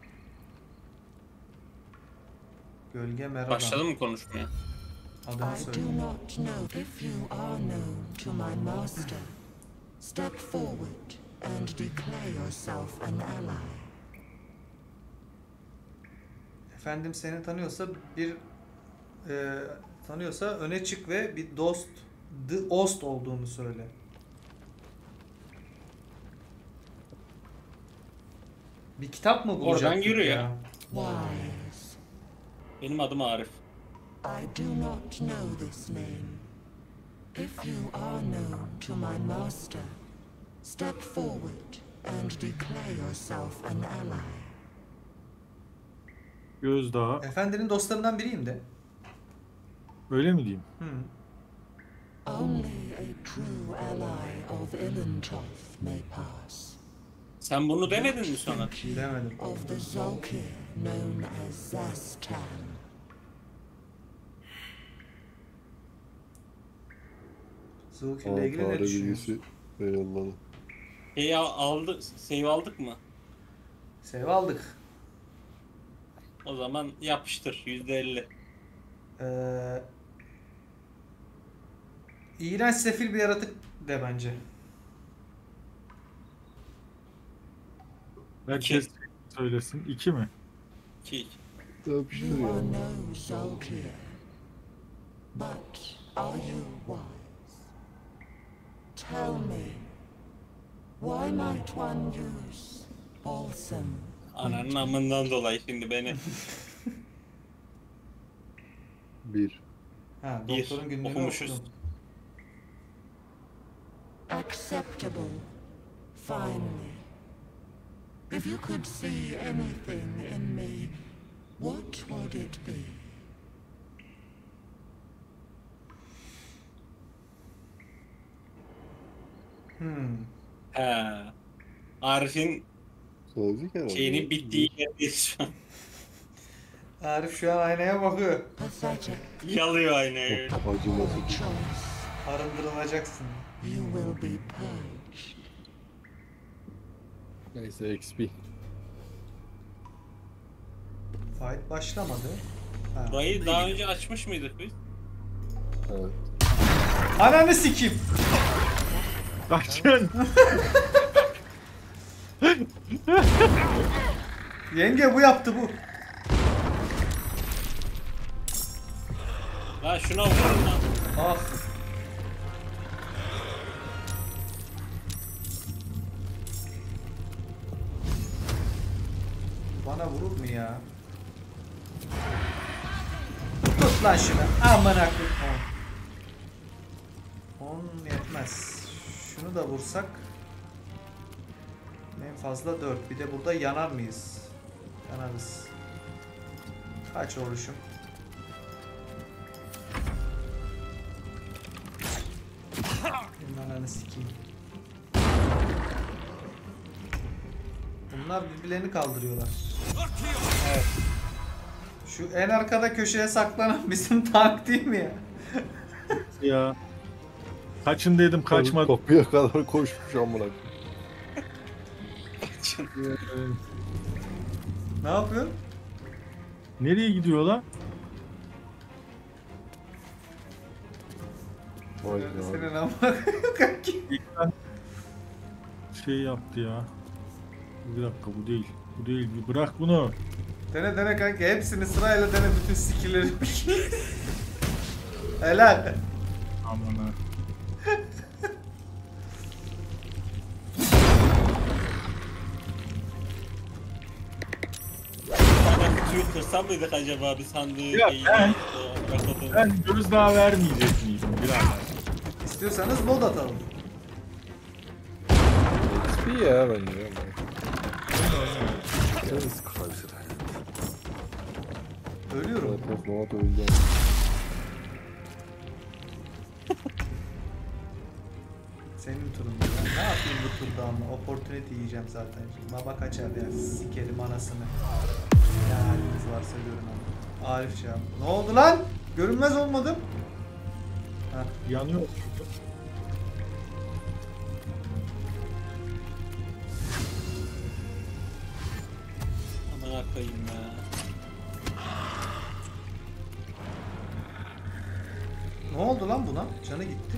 S2: Gölge Merhaba.
S1: Başladı mı konuşmaya?
S2: Adını söyle.
S13: not know if you are known to my master. Step forward and declare yourself an ally.
S2: Efendim seni tanıyorsa bir tanıyorsa öne çık ve bir dost, The Host olduğunu söyle. Bir kitap mı bulacaktık
S1: Oradan yürü ya.
S13: Wise.
S1: Benim adım Arif.
S13: I do not know this name. If you are known to my master, step forward and declare yourself an ally.
S4: Gözdağı.
S2: Efendinin dostlarından biriyim de.
S4: Öyle mi diyeyim?
S13: Only a true ally of Ilintoth may pass.
S1: Sen bunu demedin mi sonra?
S2: Demedim.
S13: Of the Zolkir known as Zastan.
S2: Zulk ile ilgili ne
S6: Tarih
S2: düşünüyorsun?
S6: bilgisi yolladı.
S1: Save aldık mı?
S2: Save aldık.
S1: O zaman yapıştır %50.
S2: İğrenç sefil bir yaratık de bence.
S4: Herkes söylesin. 2 mi?
S1: 2.
S6: Yapıştır
S13: You
S6: ya.
S13: are no Zolkir, but are you wise? Tell me, why might one use balsam?
S1: Ananın amından dolayı şimdi beni.
S6: 1.
S2: Ha,
S1: Bir,
S2: doktorun günlüğünü
S1: okumuşuz.
S2: okudum.
S13: Acceptable. Finally. If you could see anything in me, what would it be?
S1: He. Arif'in
S6: Sözlük herhalde.
S1: şeyinin bittiği yerdeyiz şu an.
S2: Arif şu an aynaya bakıyor.
S13: Pathetic.
S1: Yalıyor aynayı.
S6: Acımasız.
S13: Choice.
S2: Arındırılacaksın.
S13: You will be purged.
S6: Neyse XP.
S2: Fight başlamadı. Ha.
S1: Burayı daha önce açmış mıydık biz?
S6: Evet.
S2: Ananı sikeyim.
S4: Kaçın.
S2: Yenge bu yaptı bu.
S1: Lan şuna vurun lan.
S2: Ah. Bana vurur mu ya? Tut lan şunu. Aman akıllı. 10 yetmez. Şunu da vursak en fazla 4. Bir de burada yanar mıyız? Yanarız. Kaç oluşum? Ananı sikeyim. Bunlar birbirlerini kaldırıyorlar. Evet. Şu en arkada köşeye saklanan bizim tank değil mi ya?
S4: Ya. Kaçın dedim kaçmadı.
S6: Kapıya kadar koşmuş amına.
S2: Ne yapıyor?
S4: Nereye gidiyor lan?
S6: Vay be.
S2: Senin amına kanki.
S4: Şey yaptı ya. Bir dakika bu değil. Bu değil. Bir bırak bunu.
S2: Dene dene kanka, hepsini sırayla dene, bütün skill'leri. Helal.
S4: Aman ha.
S1: Sana kutuyu kırsam mıydık acaba bir sandığı?
S4: Ya ben gözdağı vermeyecek miydim birader?
S2: İstiyorsanız mod atalım.
S6: XP ya bence.
S2: Ölüyorum.
S6: Evet, Noat öldü.
S2: Senin turun ya. Ne yapayım bu turda ama? Opportunity yiyeceğim zaten. Baba kaçar ya. Sikerim anasını. Ne haliniz varsa görün ama. Arif şey yap. Ne oldu lan? Görünmez olmadım. Heh.
S4: Yanıyor.
S1: Aman koyayım ya.
S2: Ne oldu lan buna? Canı gitti.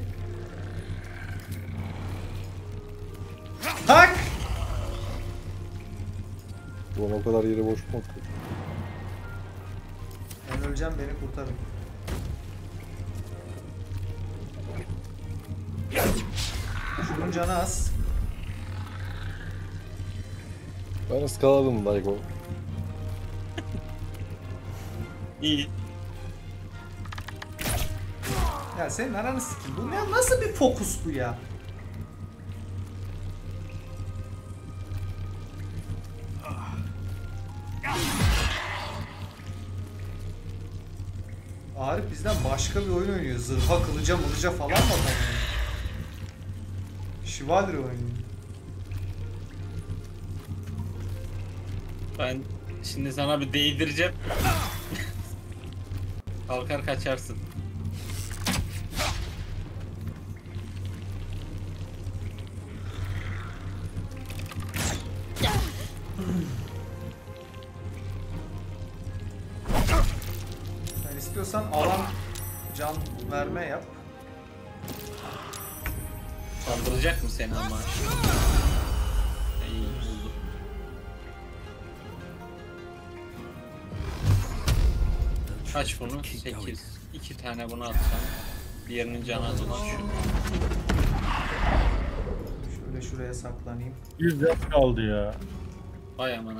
S2: Tak!
S6: Ulan o kadar yere boş mu?
S2: Ben öleceğim, beni kurtarın. Şunun canı az.
S6: Ben ıskaladım Daigo.
S1: İyi.
S2: Ya senin aranı sikeyim. Bu ne, nasıl bir fokus bu ya? Arif bizden başka bir oyun oynuyor. Zırha, kılıca, mılıca falan mı adam? Chivalry oynuyor.
S1: Ben şimdi sana bir değdireceğim. Kalkar kaçarsın.
S2: Yani istiyorsan alan can verme yap.
S1: Saldıracak mı seni ama? İyi oldu. Kaç bunu? 8. 2 tane bunu atsam. Diğerinin canı az olan şu.
S2: Şöyle şuraya saklanayım.
S4: Bir can kaldı ya.
S1: Vay amına.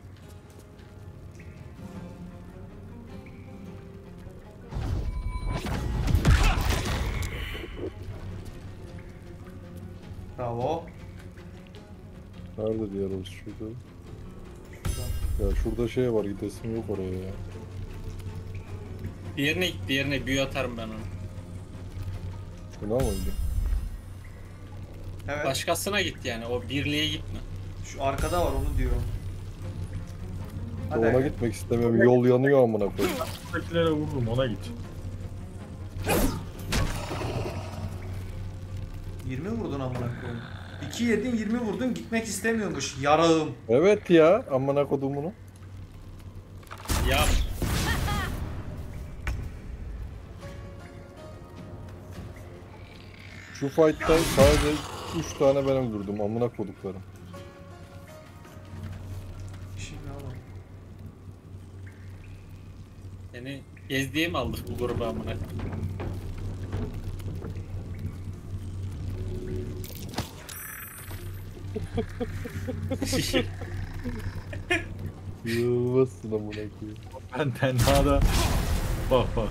S2: Bravo.
S6: Nerede diğer orası şurada? Ya şurada şey var, gidesim yok oraya ya.
S1: Diğerine büyü atarım ben onu.
S6: Şuna mı gideyim?
S2: Evet.
S1: Başkasına git yani, o birliğe gitme.
S2: Şu arkada var, onu diyorum. Hadi
S6: Ona
S2: aga.
S6: gitmek istemiyorum. Yol yanıyor amına koyayım.
S4: Buradakilere vururum, ona git.
S2: 20 vurdun amına koyayım. 2 yedin, 20 vurdun, gitmek istemiyormuş yarağım.
S6: Evet ya, amına kodumunu.
S1: Ya
S6: Şu fight'ta sadece 3 tane ben öldürdüm, amına koduklarım.
S2: Şimdi alalım.
S1: seni gezdiğe mi aldık bu grubu amına?
S6: Yılmazsın amına koyayım.
S4: Ben tenhada... Bak bak.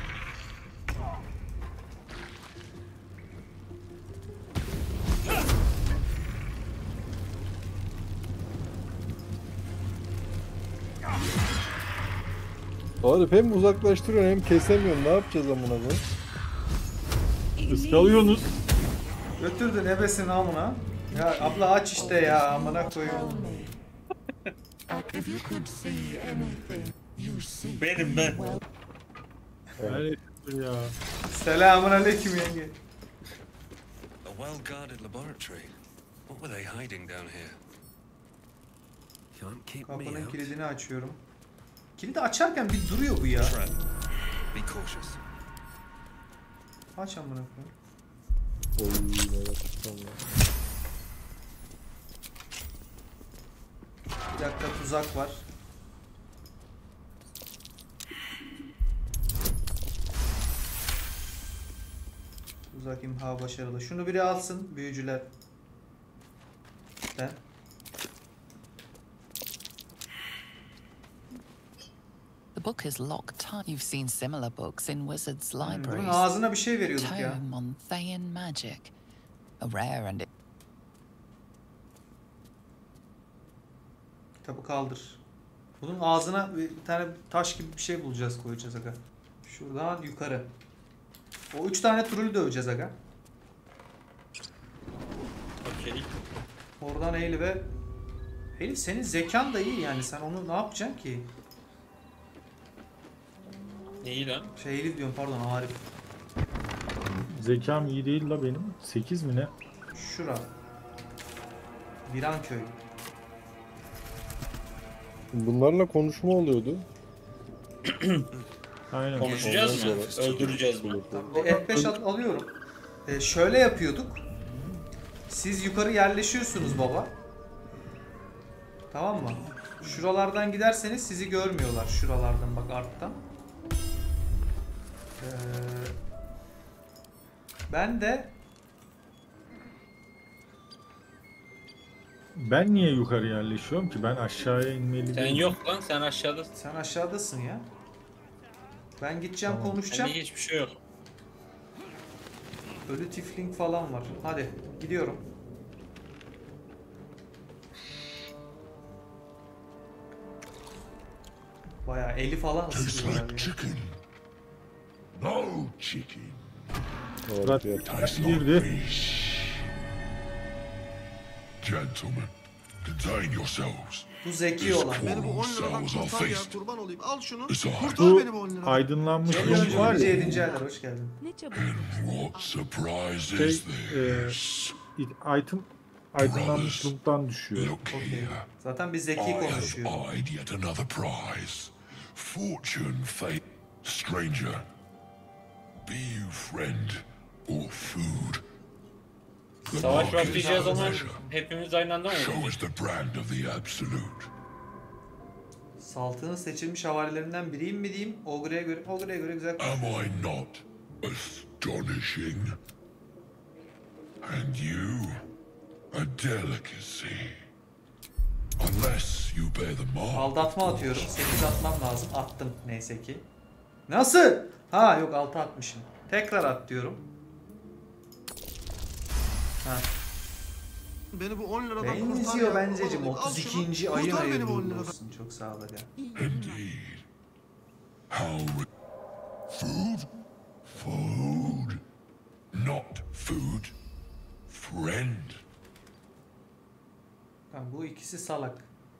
S6: Arif hem uzaklaştırıyorsun hem kesemiyorsun. Ne yapacağız amına koyayım?
S4: Iskalıyorsunuz.
S2: Götürdün ebesini amına. Ya abla aç işte ya, amına koyayım.
S13: If you could see anything, you see.
S1: Benim ben.
S4: Yani ya.
S2: Selamun aleyküm yenge.
S7: A well-guarded laboratory. What were they hiding down here? Can't keep me
S2: Kapının
S7: out.
S2: kilidini açıyorum. Kilidi açarken bir duruyor bu ya.
S7: Trap. Be cautious.
S2: Aç amına koyayım.
S6: Oy, evet, tamam.
S2: Bir dakika, tuzak var. Tuzak imha başarılı. Şunu biri alsın büyücüler. Ben.
S3: The book is locked tight. You've seen similar books in wizards'
S2: Bunun
S3: libraries.
S2: ağzına bir şey veriyorduk ya.
S3: Tome on Thayan magic. A rare and
S2: Kitabı kaldır. Bunun ağzına bir tane taş gibi bir şey bulacağız, koyacağız aga. Şuradan yukarı. O 3 tane trolü döveceğiz aga.
S1: Okey.
S2: Oradan Eylül ve... Eylül senin zekan da iyi yani, sen onu ne yapacaksın ki?
S1: İyi lan.
S2: Eylül diyorum, pardon, Arif.
S4: Zekam iyi değil la benim. 8 mi ne?
S2: Şura. Viranköy.
S6: Bunlarla konuşma oluyordu.
S4: Aynen.
S1: Konuşacağız mı? Öldüreceğiz mi?
S2: F5 alıyorum. Şöyle yapıyorduk. Siz yukarı yerleşiyorsunuz baba. Tamam mı? Şuralardan giderseniz sizi görmüyorlar. Şuralardan bak, arttan. Ben de
S4: Ben niye yukarı yerleşiyorum ki? Ben aşağıya inmeli
S1: Sen
S4: değilim.
S1: yok lan, sen aşağıdasın.
S2: Sen aşağıdasın ya. Ben gideceğim
S4: Tamam.
S2: konuşacağım.
S1: Sende hiçbir şey yok.
S2: Ölü tifling falan var. Hadi gidiyorum. Bayağı eli falan ısırıyorlar ya.
S8: No chicken.
S4: Murat girdi.
S8: Gentlemen, contain yourselves.
S2: Bu zeki olan.
S9: Beni bu 10 liradan
S8: Cells are
S9: kurtar ya,
S8: feast.
S9: kurban olayım. Al şunu.
S8: It's a
S9: Kurtar
S4: Bu
S9: beni bu 10 liradan.
S4: aydınlanmış
S2: Çok
S4: rum var
S2: önce
S4: ya.
S2: 7. aylar hoş geldin.
S8: What surprise
S4: Şey,
S8: is this?
S4: item aydınlanmış rumdan düşüyor.
S8: Look here.
S2: Zaten bir zeki
S8: I
S2: konuşuyor.
S8: have eyed yet another prize. Fortune, fate, stranger. Be you friend or food. The
S1: Savaş
S8: mark is
S1: başlayacağı
S8: the
S1: zaman
S8: measure.
S1: hepimiz aynı anda mı
S8: Show
S1: olacağız?
S8: us the brand of the absolute.
S2: Saltığın seçilmiş havalilerinden biriyim mi diyeyim? Ogre'ye göre güzel
S8: Am I not astonishing? And you, a delicacy. Unless you bear the mark.
S2: Aldatma atıyorum. 8 atmam lazım. Attım neyse ki. Nasıl? Ha yok 6 atmışım. Tekrar at diyorum. Ha.
S9: Beni bu 10 liradan kurtar ya.
S2: Benziyor
S9: kurban
S2: benzecim.
S9: olayım. Al
S2: 32.
S9: şunu.
S2: ayın
S9: Kurtar beni
S2: hayırlı
S9: bu 10
S2: uğurlu
S9: liradan.
S2: olsun. Çok sağ ol aga.
S8: Indeed. Food? Food. Not food. Friend.
S2: Tamam, bu ikisi salak.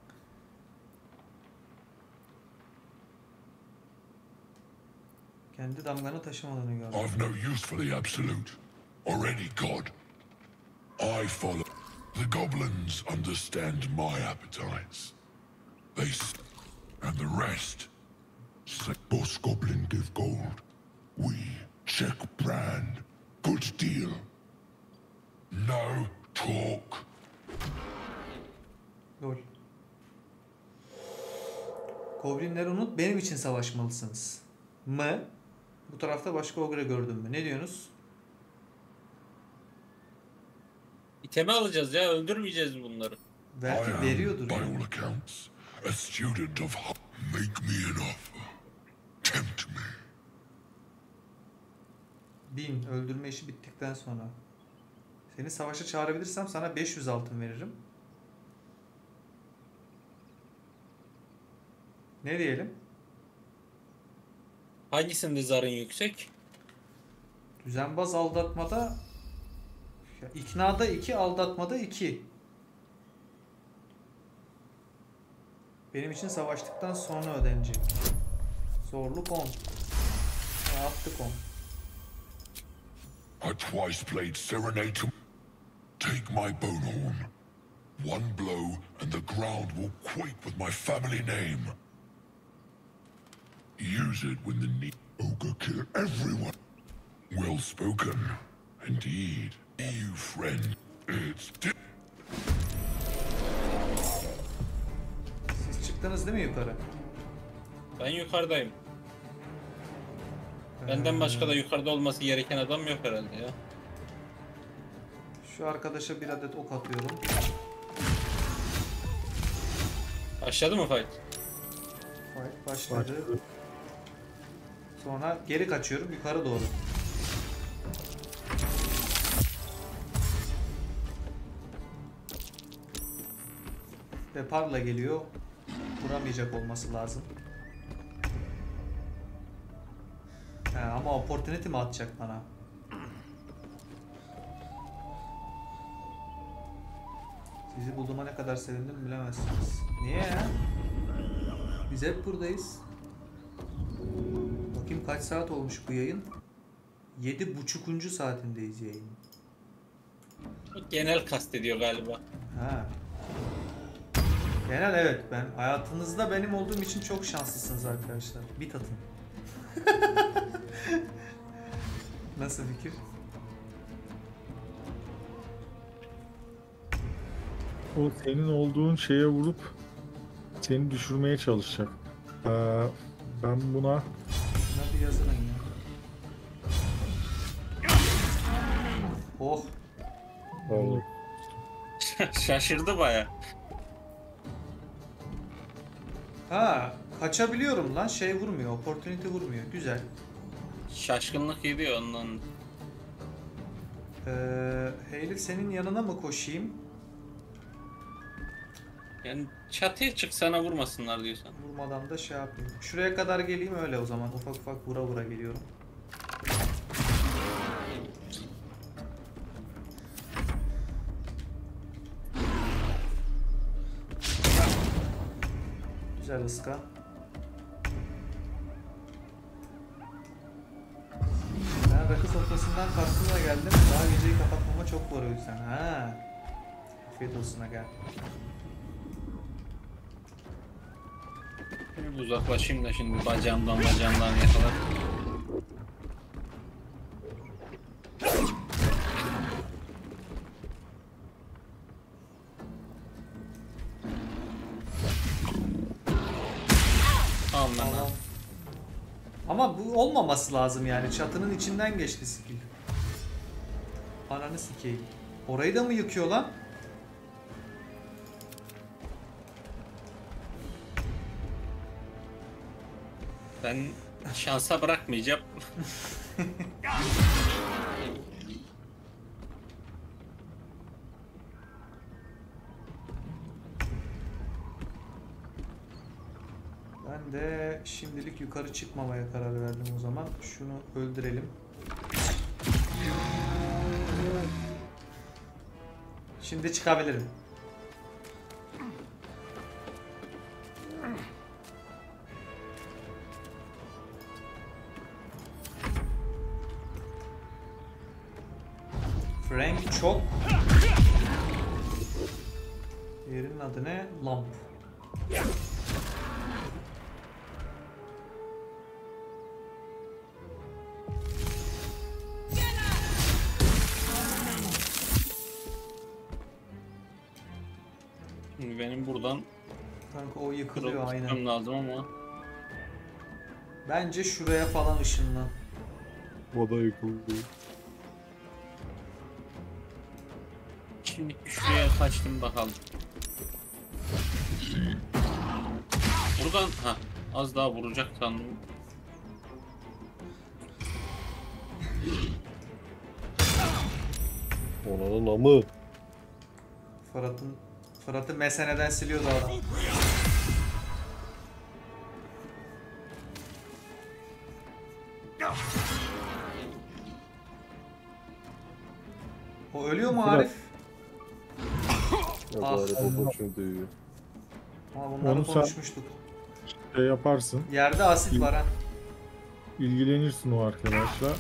S2: Kendi damganı taşımadığını gördüm.
S8: I've no use for the absolute, or any god. I follow. The goblins understand my appetites. And the rest say, boss goblin give gold. We check brand. Good deal. No talk.
S2: Lol. Goblinleri unut, benim için savaşmalısınız. Mı? Bu tarafta başka ogre gördün mü? Ne diyorsunuz?
S1: İtemi alacağız ya, öldürmeyeceğiz bunları.
S2: Belki veriyordur.
S8: By all accounts, a student of make me an offer. Tempt me.
S2: 1000 öldürme işi bittikten sonra. Seni savaşa çağırabilirsem sana 500 altın veririm. Ne diyelim?
S1: Hangisinde zarın yüksek?
S2: Düzenbaz aldatmada iknada 2, aldatmada 2. Benim için savaştıktan sonra ödenecek. Zorluk 10. Attık 10.
S8: I twice played serenade to take my bone horn. One blow and the ground will quake with my family name. Use it when the need. Ogre kill everyone. Well spoken. Indeed. You friend. It's
S2: Siz çıktınız değil mi yukarı?
S1: Ben yukarıdayım. Benden başka da yukarıda olması gereken adam yok herhalde ya.
S2: Şu arkadaşa bir adet ok atıyorum.
S1: Başladı mı fight?
S2: Fight başladı. Sonra geri kaçıyorum yukarı doğru. Ve parla geliyor. Vuramayacak olması lazım. He, ama opportunity mi atacak bana? Sizi bulduğuma ne kadar sevindim bilemezsiniz. Niye ya? Biz hep buradayız. Bakayım kaç saat olmuş bu yayın? 7,5. saatindeyiz yayının.
S1: Genel kastediyor galiba.
S2: Ha. Genel evet. Ben hayatınızda benim olduğum için çok şanslısınız arkadaşlar. Bit atın. Nasıl fikir?
S4: O senin olduğun şeye vurup seni düşürmeye çalışacak. Ben buna
S2: Buna bir yazılın ya. Oh.
S6: Vallahi.
S1: Şaşırdı baya.
S2: Ha, kaçabiliyorum lan. Şey vurmuyor. Opportunity vurmuyor. Güzel.
S1: Şaşkınlık yedi ondan.
S2: Hayley senin yanına mı koşayım?
S1: Yani çatıya çık sana vurmasınlar diyorsan.
S2: Vurmadan da şey yapayım. Şuraya kadar geleyim öyle o zaman. Ufak ufak vura vura geliyorum. Güzel ıska. Ben rakı sofrasından kalktım da geldim. Daha geceyi kapatmama çok var o yüzden. Ha. Afiyet olsun aga.
S1: Bir uzaklaşayım da şimdi bacağımdan yakalar. Aman.
S2: Ama bu olmaması lazım yani. Çatının içinden geçti skill. Ananı sikeyim. Orayı da mı yıkıyor lan?
S1: Ben şansa bırakmayacağım.
S2: Ben de şimdilik yukarı çıkmamaya karar verdim o zaman. Şunu öldürelim. Şimdi çıkabilirim. Frank çok. Diğerinin adı ne? Lamp.
S1: Şimdi benim buradan
S2: Kanka o yıkılıyor aynen.
S1: lazım ama.
S2: Bence şuraya falan ışınlan.
S6: O da yıkıldı.
S1: Şimdi şuraya kaçtım bakalım. Buradan az daha vuracak sandım.
S6: Onanın amı.
S2: Fırat'ı meseneden siliyordu adam. O ölüyor mu Arif?
S6: Ya
S2: Ah.
S6: bari baba şunu dövüyor.
S2: Ama bunları
S4: Onu sen-
S2: konuşmuştuk.
S4: Şey yaparsın.
S2: Yerde asit var ha.
S4: İlgilenirsin o arkadaşla.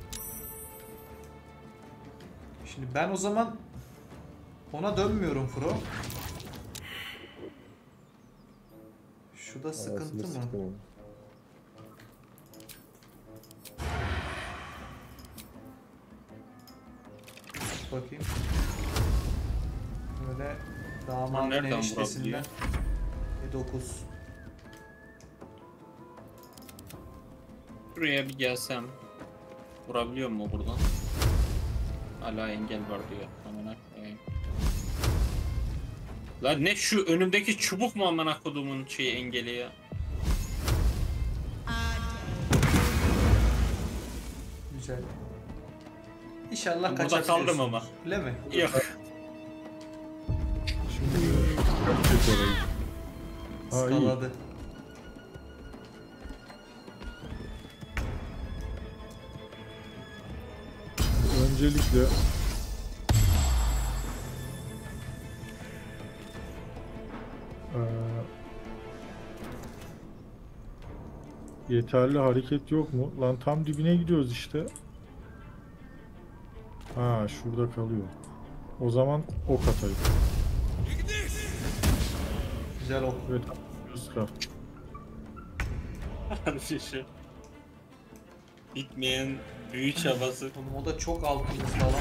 S2: Şimdi ben o zaman ona dönmüyorum Fro. Şu da sıkıntı
S6: Arasını
S2: mı?
S6: sıkın.
S2: Bakayım. Böyle
S1: Lan
S2: damadın
S1: nereden
S2: eniştesinden.
S1: vurabiliyor?
S2: 9.
S1: Şuraya bir gelsem. Vurabiliyor mu buradan? Hala engel var diyor. Amına koyayım. Lan ne şu önümdeki çubuk mu amına kodumun şeyi engeli ya?
S2: Güzel. İnşallah
S1: Burada
S2: kaçabiliyorsun.
S1: kaldım ama.
S2: Öyle mi?
S1: Yok.
S4: Şimdi kaçacak orayı. Ha, iyi.
S2: Skaladı.
S4: Öncelikle yeterli hareket yok mu? Lan tam dibine gidiyoruz işte. Ha şurada kalıyor. O zaman ok atayım.
S2: Güzel ok.
S4: Evet. Yuska.
S1: Harbi şu. Bitmeyen büyü çabası.
S2: Oğlum o da çok altımız falan.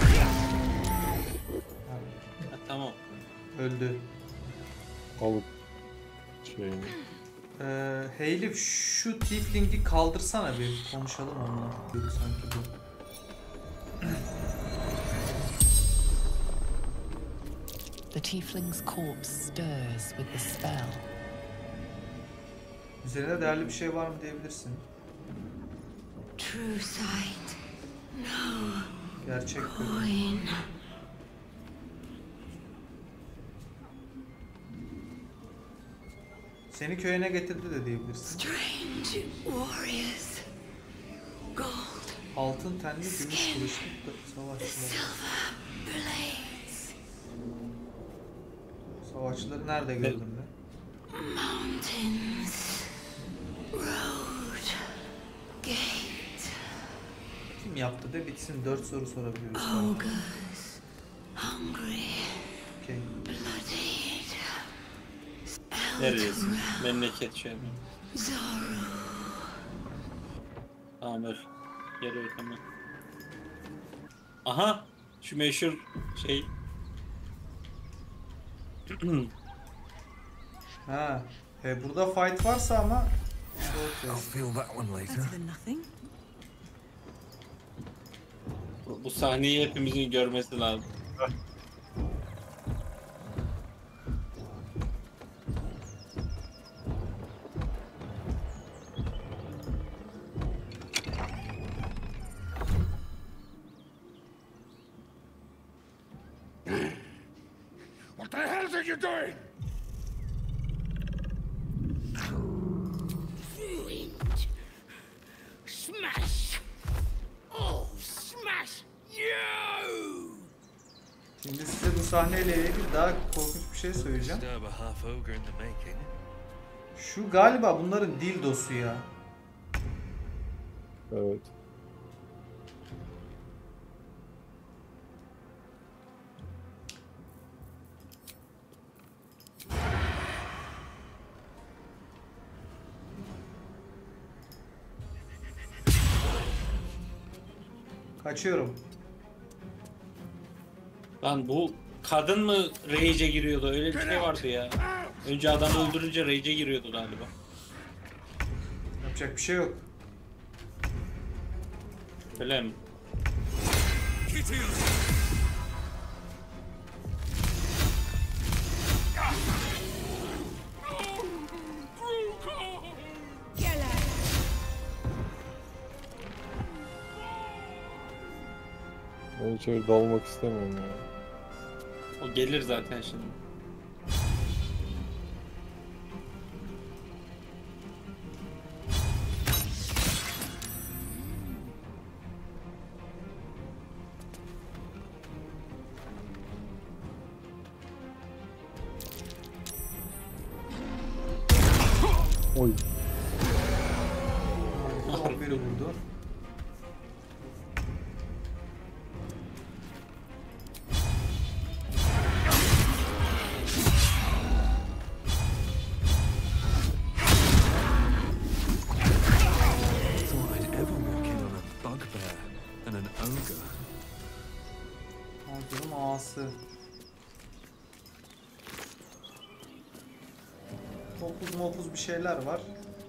S1: Ha, tamam.
S2: Öldü.
S6: Alıp şeyini.
S2: Hayley şu tiefling'i kaldırsana bir konuşalım onunla. Dedi sanki bu.
S3: The tiefling's corpse stirs with the spell.
S2: Üzerine değerli bir şey var mı diyebilirsin.
S13: True sight. No.
S2: Gerçek
S13: Coin.
S2: Seni köyüne getirdi de diyebilirsin.
S13: Strange warriors. Gold.
S2: Altın tenli gümüş kılıçlı savaşçılar.
S13: Silver blades.
S2: Savaşçıları nerede gördün be?
S13: Mountains. Road. Gate.
S2: Kim yaptı de bitsin, 4 soru sorabiliyoruz.
S13: Ogres. Hungry.
S2: Okay.
S13: Bloodied.
S1: Neresi? Memleket şey mi?
S13: Zorro.
S1: Tamam ver. Geri ver tamam. Aha! Şu meşhur şey.
S2: Ha. Burada fight varsa ama
S7: I'll feel that one later.
S1: Bu sahneyi hepimizin görmesi lazım.
S5: What the hell are you doing?
S12: Ruined. Smash. Oh, smash you!
S2: şimdi size bu sahneyle ilgili daha korkunç bir şey söyleyeceğim.
S7: Disturb a half ogre in the making.
S2: Şu galiba bunların dildosu ya.
S6: Evet.
S2: Kaçıyorum.
S1: Lan bu kadın mı rage'e giriyordu? Öyle bir şey vardı ya. Önce adamı öldürünce rage'e giriyordu galiba.
S2: Yapacak bir şey yok.
S1: Öyle mi?
S6: Ben içeri dalmak istemiyorum ya.
S1: O gelir zaten şimdi.
S6: Oy.
S2: Biri vurdu.
S7: Thought I'd ever walk in on a bugbear and an ogre.
S2: Ağzının ağası. Mopuz bir şeyler var.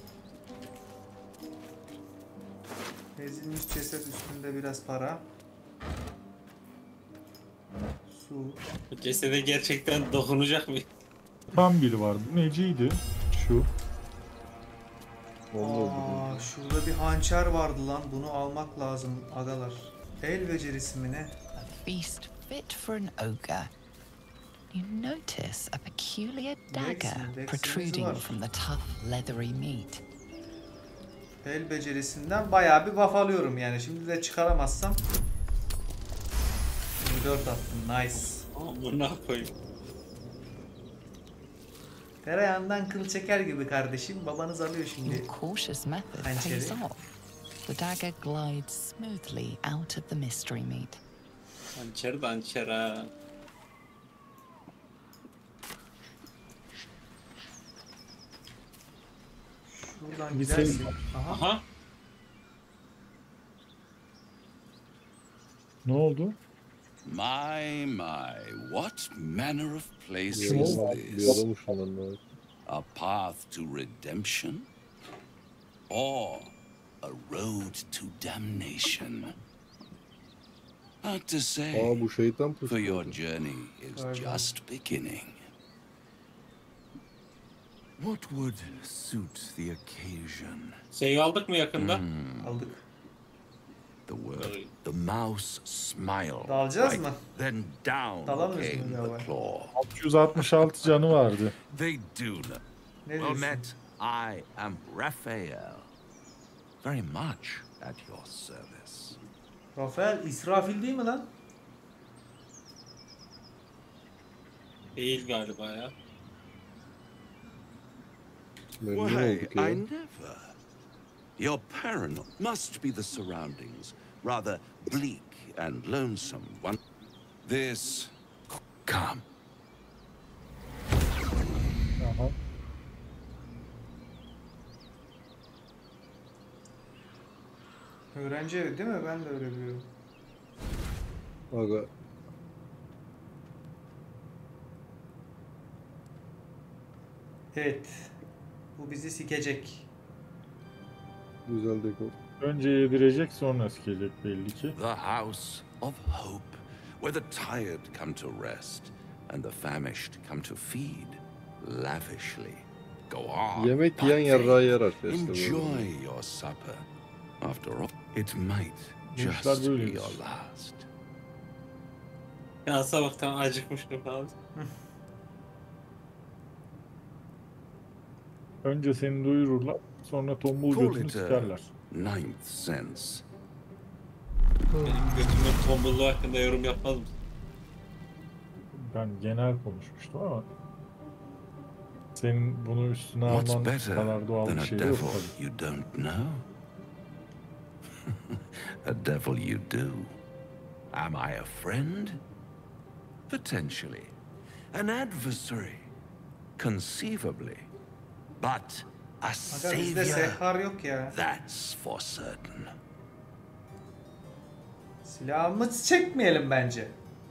S2: Ezilmiş ceset üstünde biraz para. Su.
S1: Bu cesede gerçekten dokunacak mı?
S4: Tam biri vardı. Neciydi? Şu.
S2: Aa, şurada bir hançer vardı lan. Bunu almak lazım agalar. El becerisi mi ne?
S3: Feast fit for an ogre. You notice a peculiar dagger protruding from the tough, leathery meat.
S2: El becerisinden bayağı bir buff alıyorum yani. Şimdi de çıkaramazsam. 24 attım. Nice.
S1: Buna koyayım.
S2: Tereyağından kıl çeker gibi kardeşim. Babanız alıyor şimdi.
S3: Your cautious method pays off. The dagger glides smoothly out of the mystery meat.
S1: Hançer de hançer ha.
S2: Şuradan gidersin.
S1: Aha.
S4: Ne oldu?
S14: My, what manner of place
S6: Bir
S14: is
S6: adam
S14: this?
S6: ışınlandı.
S14: A path to redemption? Or a road to damnation? Hard to say.
S6: Bu şeytan
S14: For your journey is just beginning.
S7: What would suit the occasion?
S1: Şeyi aldık mı yakında?
S2: Aldık.
S7: The word, the mouse smile.
S2: Dalacağız mı?
S7: Then down
S2: Dalamıyoruz
S7: came
S2: mu galiba?
S7: the claw.
S4: 666 canı vardı.
S7: They do know.
S2: Ne
S7: Well
S2: diyorsun?
S7: met, I am Raphael. Very much at your service.
S2: Rafael İsrafil değil mi lan?
S1: Değil galiba ya.
S6: Memnun
S14: Why,
S6: olduk ya.
S14: I never. Your paranoia must be the surroundings. Rather bleak and lonesome one. This... Come.
S4: Aha.
S2: Öğrenci evi değil mi? Ben de öyle biliyorum.
S6: Aga.
S2: Evet. Bu bizi sikecek.
S6: Güzel dekor.
S4: Önce yedirecek sonra sikecek belli ki.
S14: The house of hope, where the tired come to rest and the famished come to feed lavishly. Go on.
S6: Yemek yiyen yarrağı yer arkadaşlar.
S14: Enjoy your supper. After all, it might
S4: Gençler
S14: just be
S4: böyledir.
S14: your last.
S1: Ya sabahtan acıkmıştım falan.
S4: Önce seni doyururlar, sonra tombul
S14: Call
S4: götünü
S14: it a
S4: sikerler.
S14: ninth sense.
S1: Benim götümün tombulluğu hakkında yorum yapmaz mısın?
S4: Ben genel konuşmuştum ama senin bunu üstüne
S14: What's
S4: alman
S14: better
S4: kadar doğal
S14: than
S4: bir
S14: a
S4: şey yok
S14: devil
S4: tabii.
S14: you don't know? A devil you do. Am I a friend? Potentially. An adversary? Conceivably. But a
S2: Aga bizde
S14: savior?
S2: sehar yok ya.
S14: That's for certain.
S2: Silahımızı çekmeyelim bence.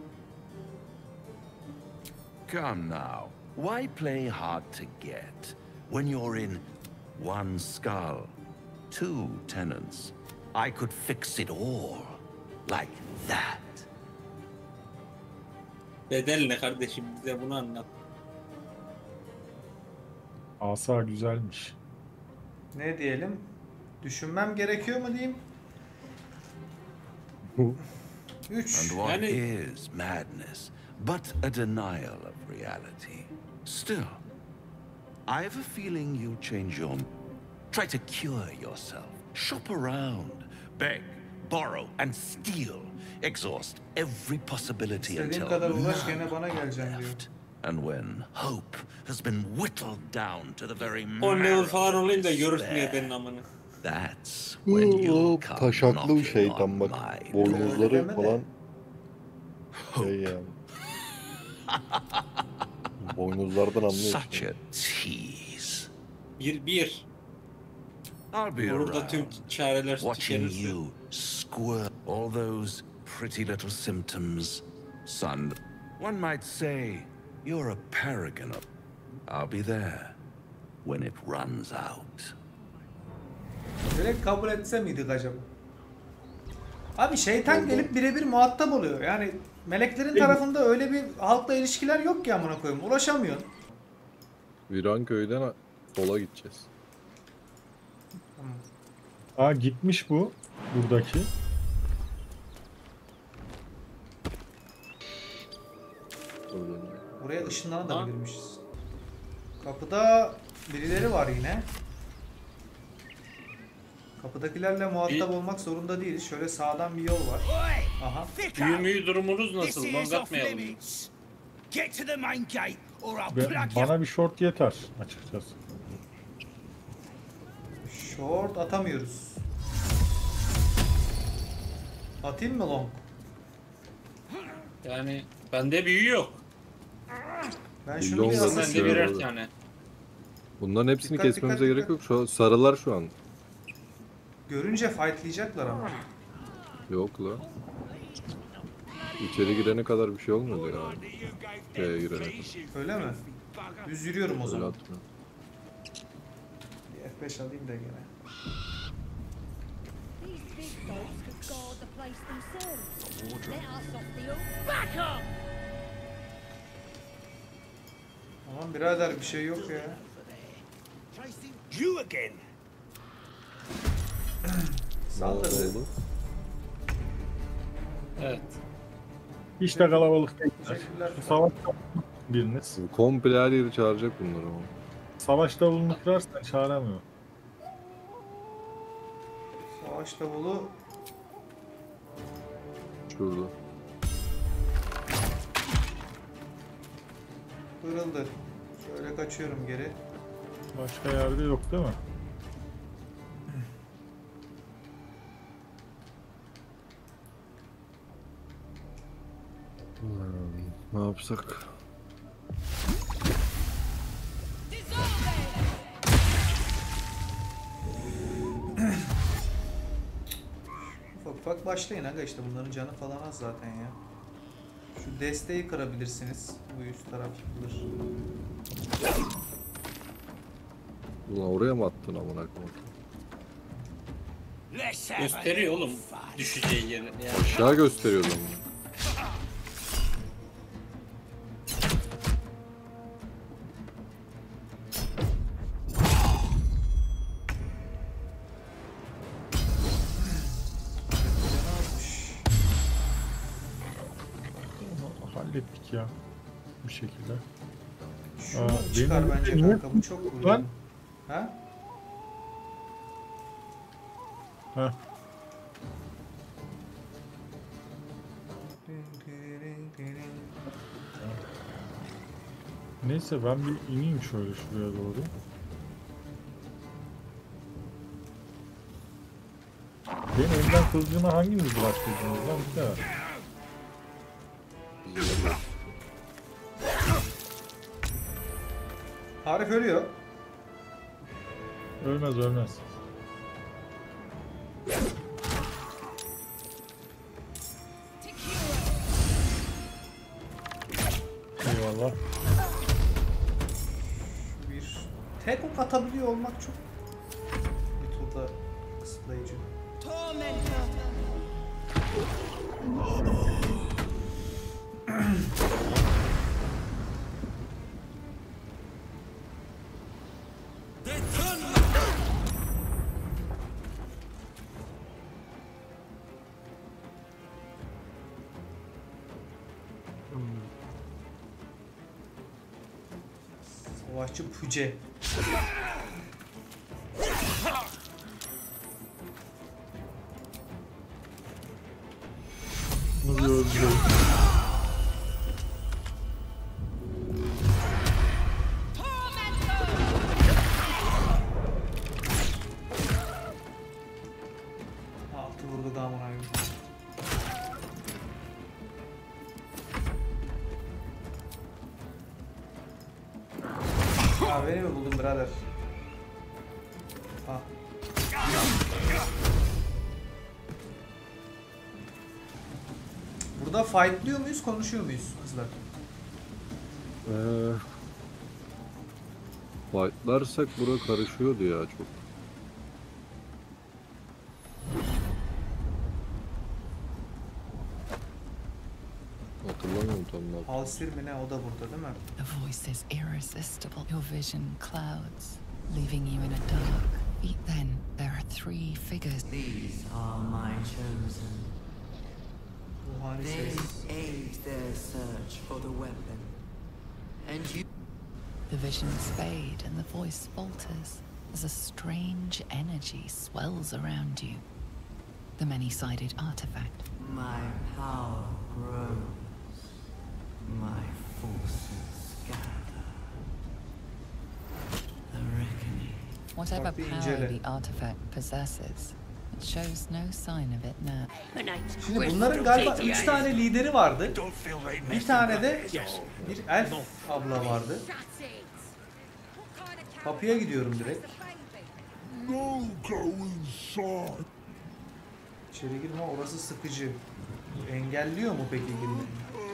S14: Come now. Why play hard to get when you're in one skull, two tenants? I could fix it all like that.
S1: Bedel ne kardeşim, bize bunu anlat.
S4: Asa güzelmiş.
S2: Ne diyelim? Düşünmem gerekiyor mu diyeyim? 3.
S14: And what is madness but a denial of reality? Still, I have a feeling you'll change your... Try to cure yourself. Shop around. Beg, borrow, and steal. Exhaust every possibility
S2: İstediğin
S14: until
S2: kadar uğraş
S14: none
S2: gene bana
S14: are
S2: geleceğim diyor.
S14: left. And when hope has been whittled down to the very
S1: 10 level
S14: marrow
S1: falan
S14: of
S1: olayım da görürsün
S14: despair,
S1: ya benim amını.
S14: that's when you'll come
S6: Taşaklı
S14: knocking
S6: şeytan
S14: on
S6: bak.
S14: my
S6: Boynuzları
S2: Deme de.
S6: falan. Şey yani. Boynuzlardan anlıyorsun.
S14: Such a tease.
S1: Bir.
S14: I'll be
S1: Burada tüm
S14: around,
S1: çareler
S14: watching
S1: tükenirse.
S14: you squirt all those pretty little symptoms. Son, one might say you're a paragon of... I'll be there when it runs out.
S2: Direkt kabul etse miydik acaba? Abi şeytan gelip birebir muhatap oluyor. Yani meleklerin tarafında öyle bir halkla ilişkiler yok ki amına koyayım. Ulaşamıyorsun.
S6: Viranköy'den sola gideceğiz.
S4: Aa gitmiş bu buradaki.
S2: Buraya ışınlanabilirmişiz. Kapıda birileri var yine. Kapıdakilerle muhatap olmak zorunda değiliz. Şöyle sağdan bir yol var. Aha.
S1: Büyümüyü durumunuz nasıl?
S12: This here's off
S1: Longatmayalım.
S12: limits. Get to the main gate or I'll
S4: Ve
S12: plug you.
S4: bana bir short yeter açıkçası.
S2: Short atamıyoruz. Atayım mı long?
S1: Yani bende büyü yok.
S2: Ben
S6: Bir
S2: şunu
S6: long
S2: bir
S6: var.
S2: asasın.
S1: Bende birer
S6: Şöyle.
S1: tane.
S6: Bunların hepsini
S2: Dikkat,
S6: kesmemize
S2: dikkat,
S6: gerek yok. Şu sarılar şu an.
S2: Görünce fightlayacaklar ama.
S6: Yok la. İçeri girene kadar bir şey olmuyordu ya. Şeye girene kadar.
S2: Öyle mi? Düz yürüyorum o
S6: Öyle
S2: zaman.
S6: atma.
S2: Bir F5 alayım da gene. Aman birader bir şey yok ya.
S5: You again.
S2: Saldırdı.
S1: Evet.
S4: Hiç de kalabalık değil.
S2: Teşekkürler.
S4: Şu savaş biriniz.
S6: Komple her yeri çağıracak bunlar ama.
S4: Savaş davulunu kırarsan çağıramıyor.
S2: Savaş davulu.
S6: Şurada.
S2: Kırıldı. Şöyle kaçıyorum geri.
S4: Başka yerde yok değil mi?
S6: Ne yapsak?
S2: Ufak ufak başlayın aga, işte bunların canı falan az zaten ya. Şu desteği kırabilirsiniz. Bu üst taraf yıkılır.
S6: Ulan oraya mı attın amına koyayım?
S1: Gösteriyor oğlum düşeceği yeri. Yani.
S6: Aşağı gösteriyor zaman.
S4: Hallettik ya. Bir şekilde.
S2: Şunu çıkar bence kanka, bu çok vuruyor.
S4: Lan.
S2: Ha?
S4: Ha. Neyse ben bir ineyim şöyle şuraya doğru. Benim elimden kılıcına hangimiz başladınız lan bir daha?
S2: Arif ölüyor.
S4: Ölmez ölmez. Eyvallah.
S2: Bir tek ok atabiliyor olmak çok bir turda kısıtlayıcı. Savaşçı Püce.
S4: Nasıl öldü?
S2: Altı vurdu da amına koyayım. Ha beni mi buldun birader? Ha. Burada fightlıyor muyuz, konuşuyor muyuz kızlar?
S6: Fightlarsak bura karışıyordu ya çok. Hatırlamıyorum tam ne yaptım.
S2: Halsir mi ne, o da burada değil mi?
S3: The voice is irresistible. Your vision clouds, leaving you in a dark. Then there are three figures.
S13: These are my chosen.
S2: Ruhani
S13: They
S2: ses.
S13: aid their search for the weapon. And you...
S3: The visions fade and the voice falters as a strange energy swells around you. The many-sided artifact.
S13: My power grows. My forces gather. The reckoning.
S3: Whatever
S2: Bak bir
S3: power
S2: incele.
S3: the artifact possesses, it shows no sign of it now.
S2: Şimdi bunların galiba 3 tane lideri vardı. Bir tane de bir elf abla vardı. Kapıya gidiyorum direkt.
S8: No go inside.
S2: İçeri girme, orası sıkıcı. Engelliyor mu peki girmeyi?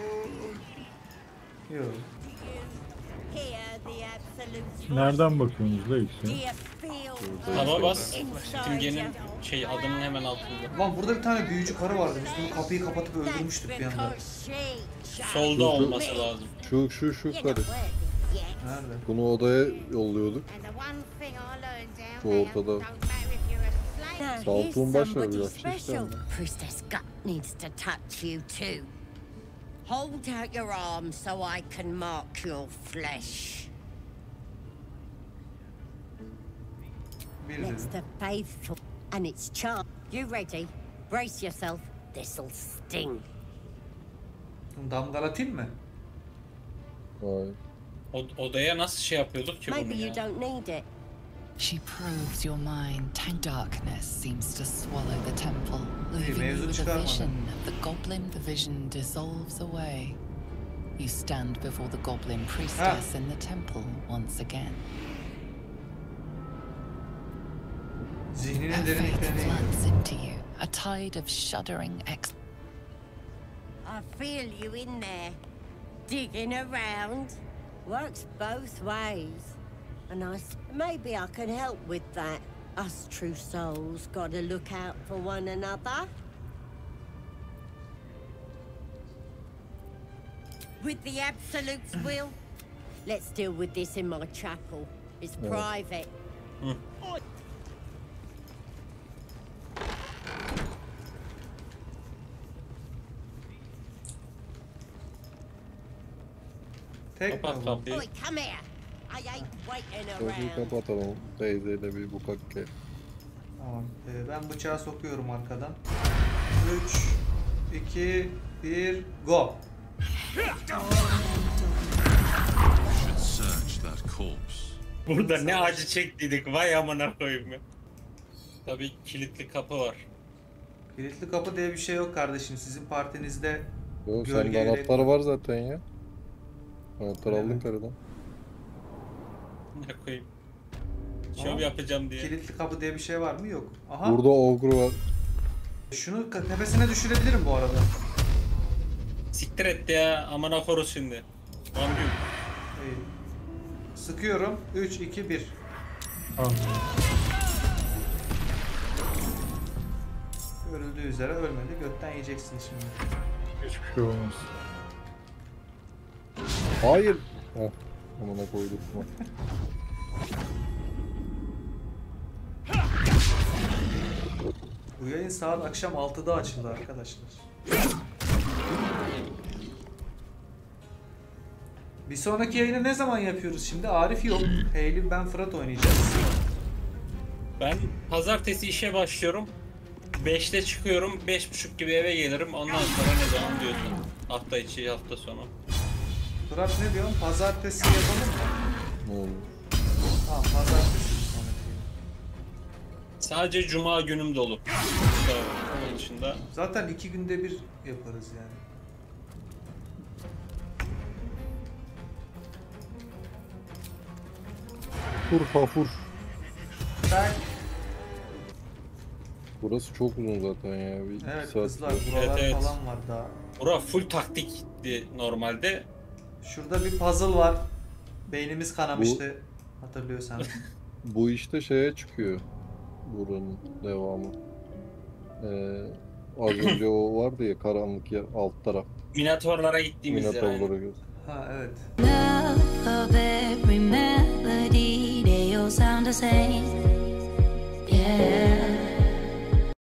S2: Yok.
S4: Nereden bakıyorsunuz la işte?
S1: Taba bas. Simgenin adının hemen altında.
S2: Lan burada bir tane büyücü karı vardı. Biz bunu kapıyı kapatıp öldürmüştük bir anda.
S1: Solda olması lazım.
S6: Şu karı.
S2: Nerede?
S6: Bunu odaya yolluyorduk. Şu ortada. Saltuğun başları biraz işte.
S15: Priestess Gut needs to touch you too. Hold out your arm so I can mark your flesh. It's the faithful, and it's charmed. You ready? Brace yourself. This'll sting.
S2: Damgalatayım mı?
S6: Hayır.
S1: Odaya nasıl şey yapıyorduk ki bunu
S15: Maybe you
S1: ya?
S15: don't need it.
S3: She probes your mind. Darkness seems to swallow the temple, leaving you with a vision of the goblin. The vision dissolves away. You stand before the goblin priestess in the temple once again.
S2: Zihninin
S3: Her faith
S2: derinliklerine
S3: floods into you, a tide of shuddering
S15: I feel you in there, digging around. Works both ways. And maybe I can help with that. Us true souls gotta look out for one another. With the Absolute's will, let's deal with this in my chapel. It's private.
S2: Tek mi bu?
S15: Boy, come here. I ain't waiting
S6: Gözünü
S15: around.
S6: kapatalım. Teyzeyle bir bukakke.
S2: Tamam. Ben bıçağı sokuyorum arkadan. 3, 2, 1, go.
S1: Burada ne acı çektiydik vay amına koyayım ya. Tabii kilitli kapı var.
S2: Kilitli kapı diye bir şey yok kardeşim. Sizin partinizde
S6: Yok sende anahtar var zaten ya. Anahtar aldın karıdan.
S1: Ne koyayım? Şov yapacağım diye.
S2: Kilitli kapı diye bir şey var mı? Yok. Aha.
S6: Burada ogru var.
S2: Şunu tepesine düşürebilirim bu arada.
S1: Siktir et ya amına koru şimdi. Vampir.
S2: Sıkıyorum. 3, 2, 1. Görüldüğü üzere ölmedi. Götten yiyeceksin şimdi.
S4: Hiçbir şey olmaz.
S6: Hayır. Heh. Amına koyduk mu?
S2: Bu yayın saat akşam 6'da açıldı arkadaşlar. Bir sonraki yayını ne zaman yapıyoruz şimdi? Arif yok. Hayley, ben, Fırat oynayacağız.
S1: Ben pazartesi işe başlıyorum. 5'te çıkıyorum. 5.30 gibi eve gelirim. Ondan sonra ne zaman diyorsun? Hafta içi, hafta sonu.
S2: Fırat ne diyorsun? Pazartesi yapalım mı? Tamam, pazartesi sonraki.
S1: Sadece cuma günüm dolu. Onun dışında.
S2: Zaten 2 günde bir yaparız yani.
S6: Fur hafur.
S2: Ben...
S6: Burası çok uzun zaten ya. Bir
S2: Evet
S6: saat
S2: kızlar,
S6: var.
S2: buralar falan var daha.
S1: Bura full taktikti normalde.
S2: Şurada bir puzzle var. Beynimiz kanamıştı. Hatırlıyorsan.
S6: Bu işte şeye çıkıyor. Buranın devamı. Az önce o vardı ya karanlık yer alt taraf.
S1: Minatorlara gittiğimizde.
S6: Minatorlara göz.
S2: Ha evet.
S16: Love of every melody, they all sound the same.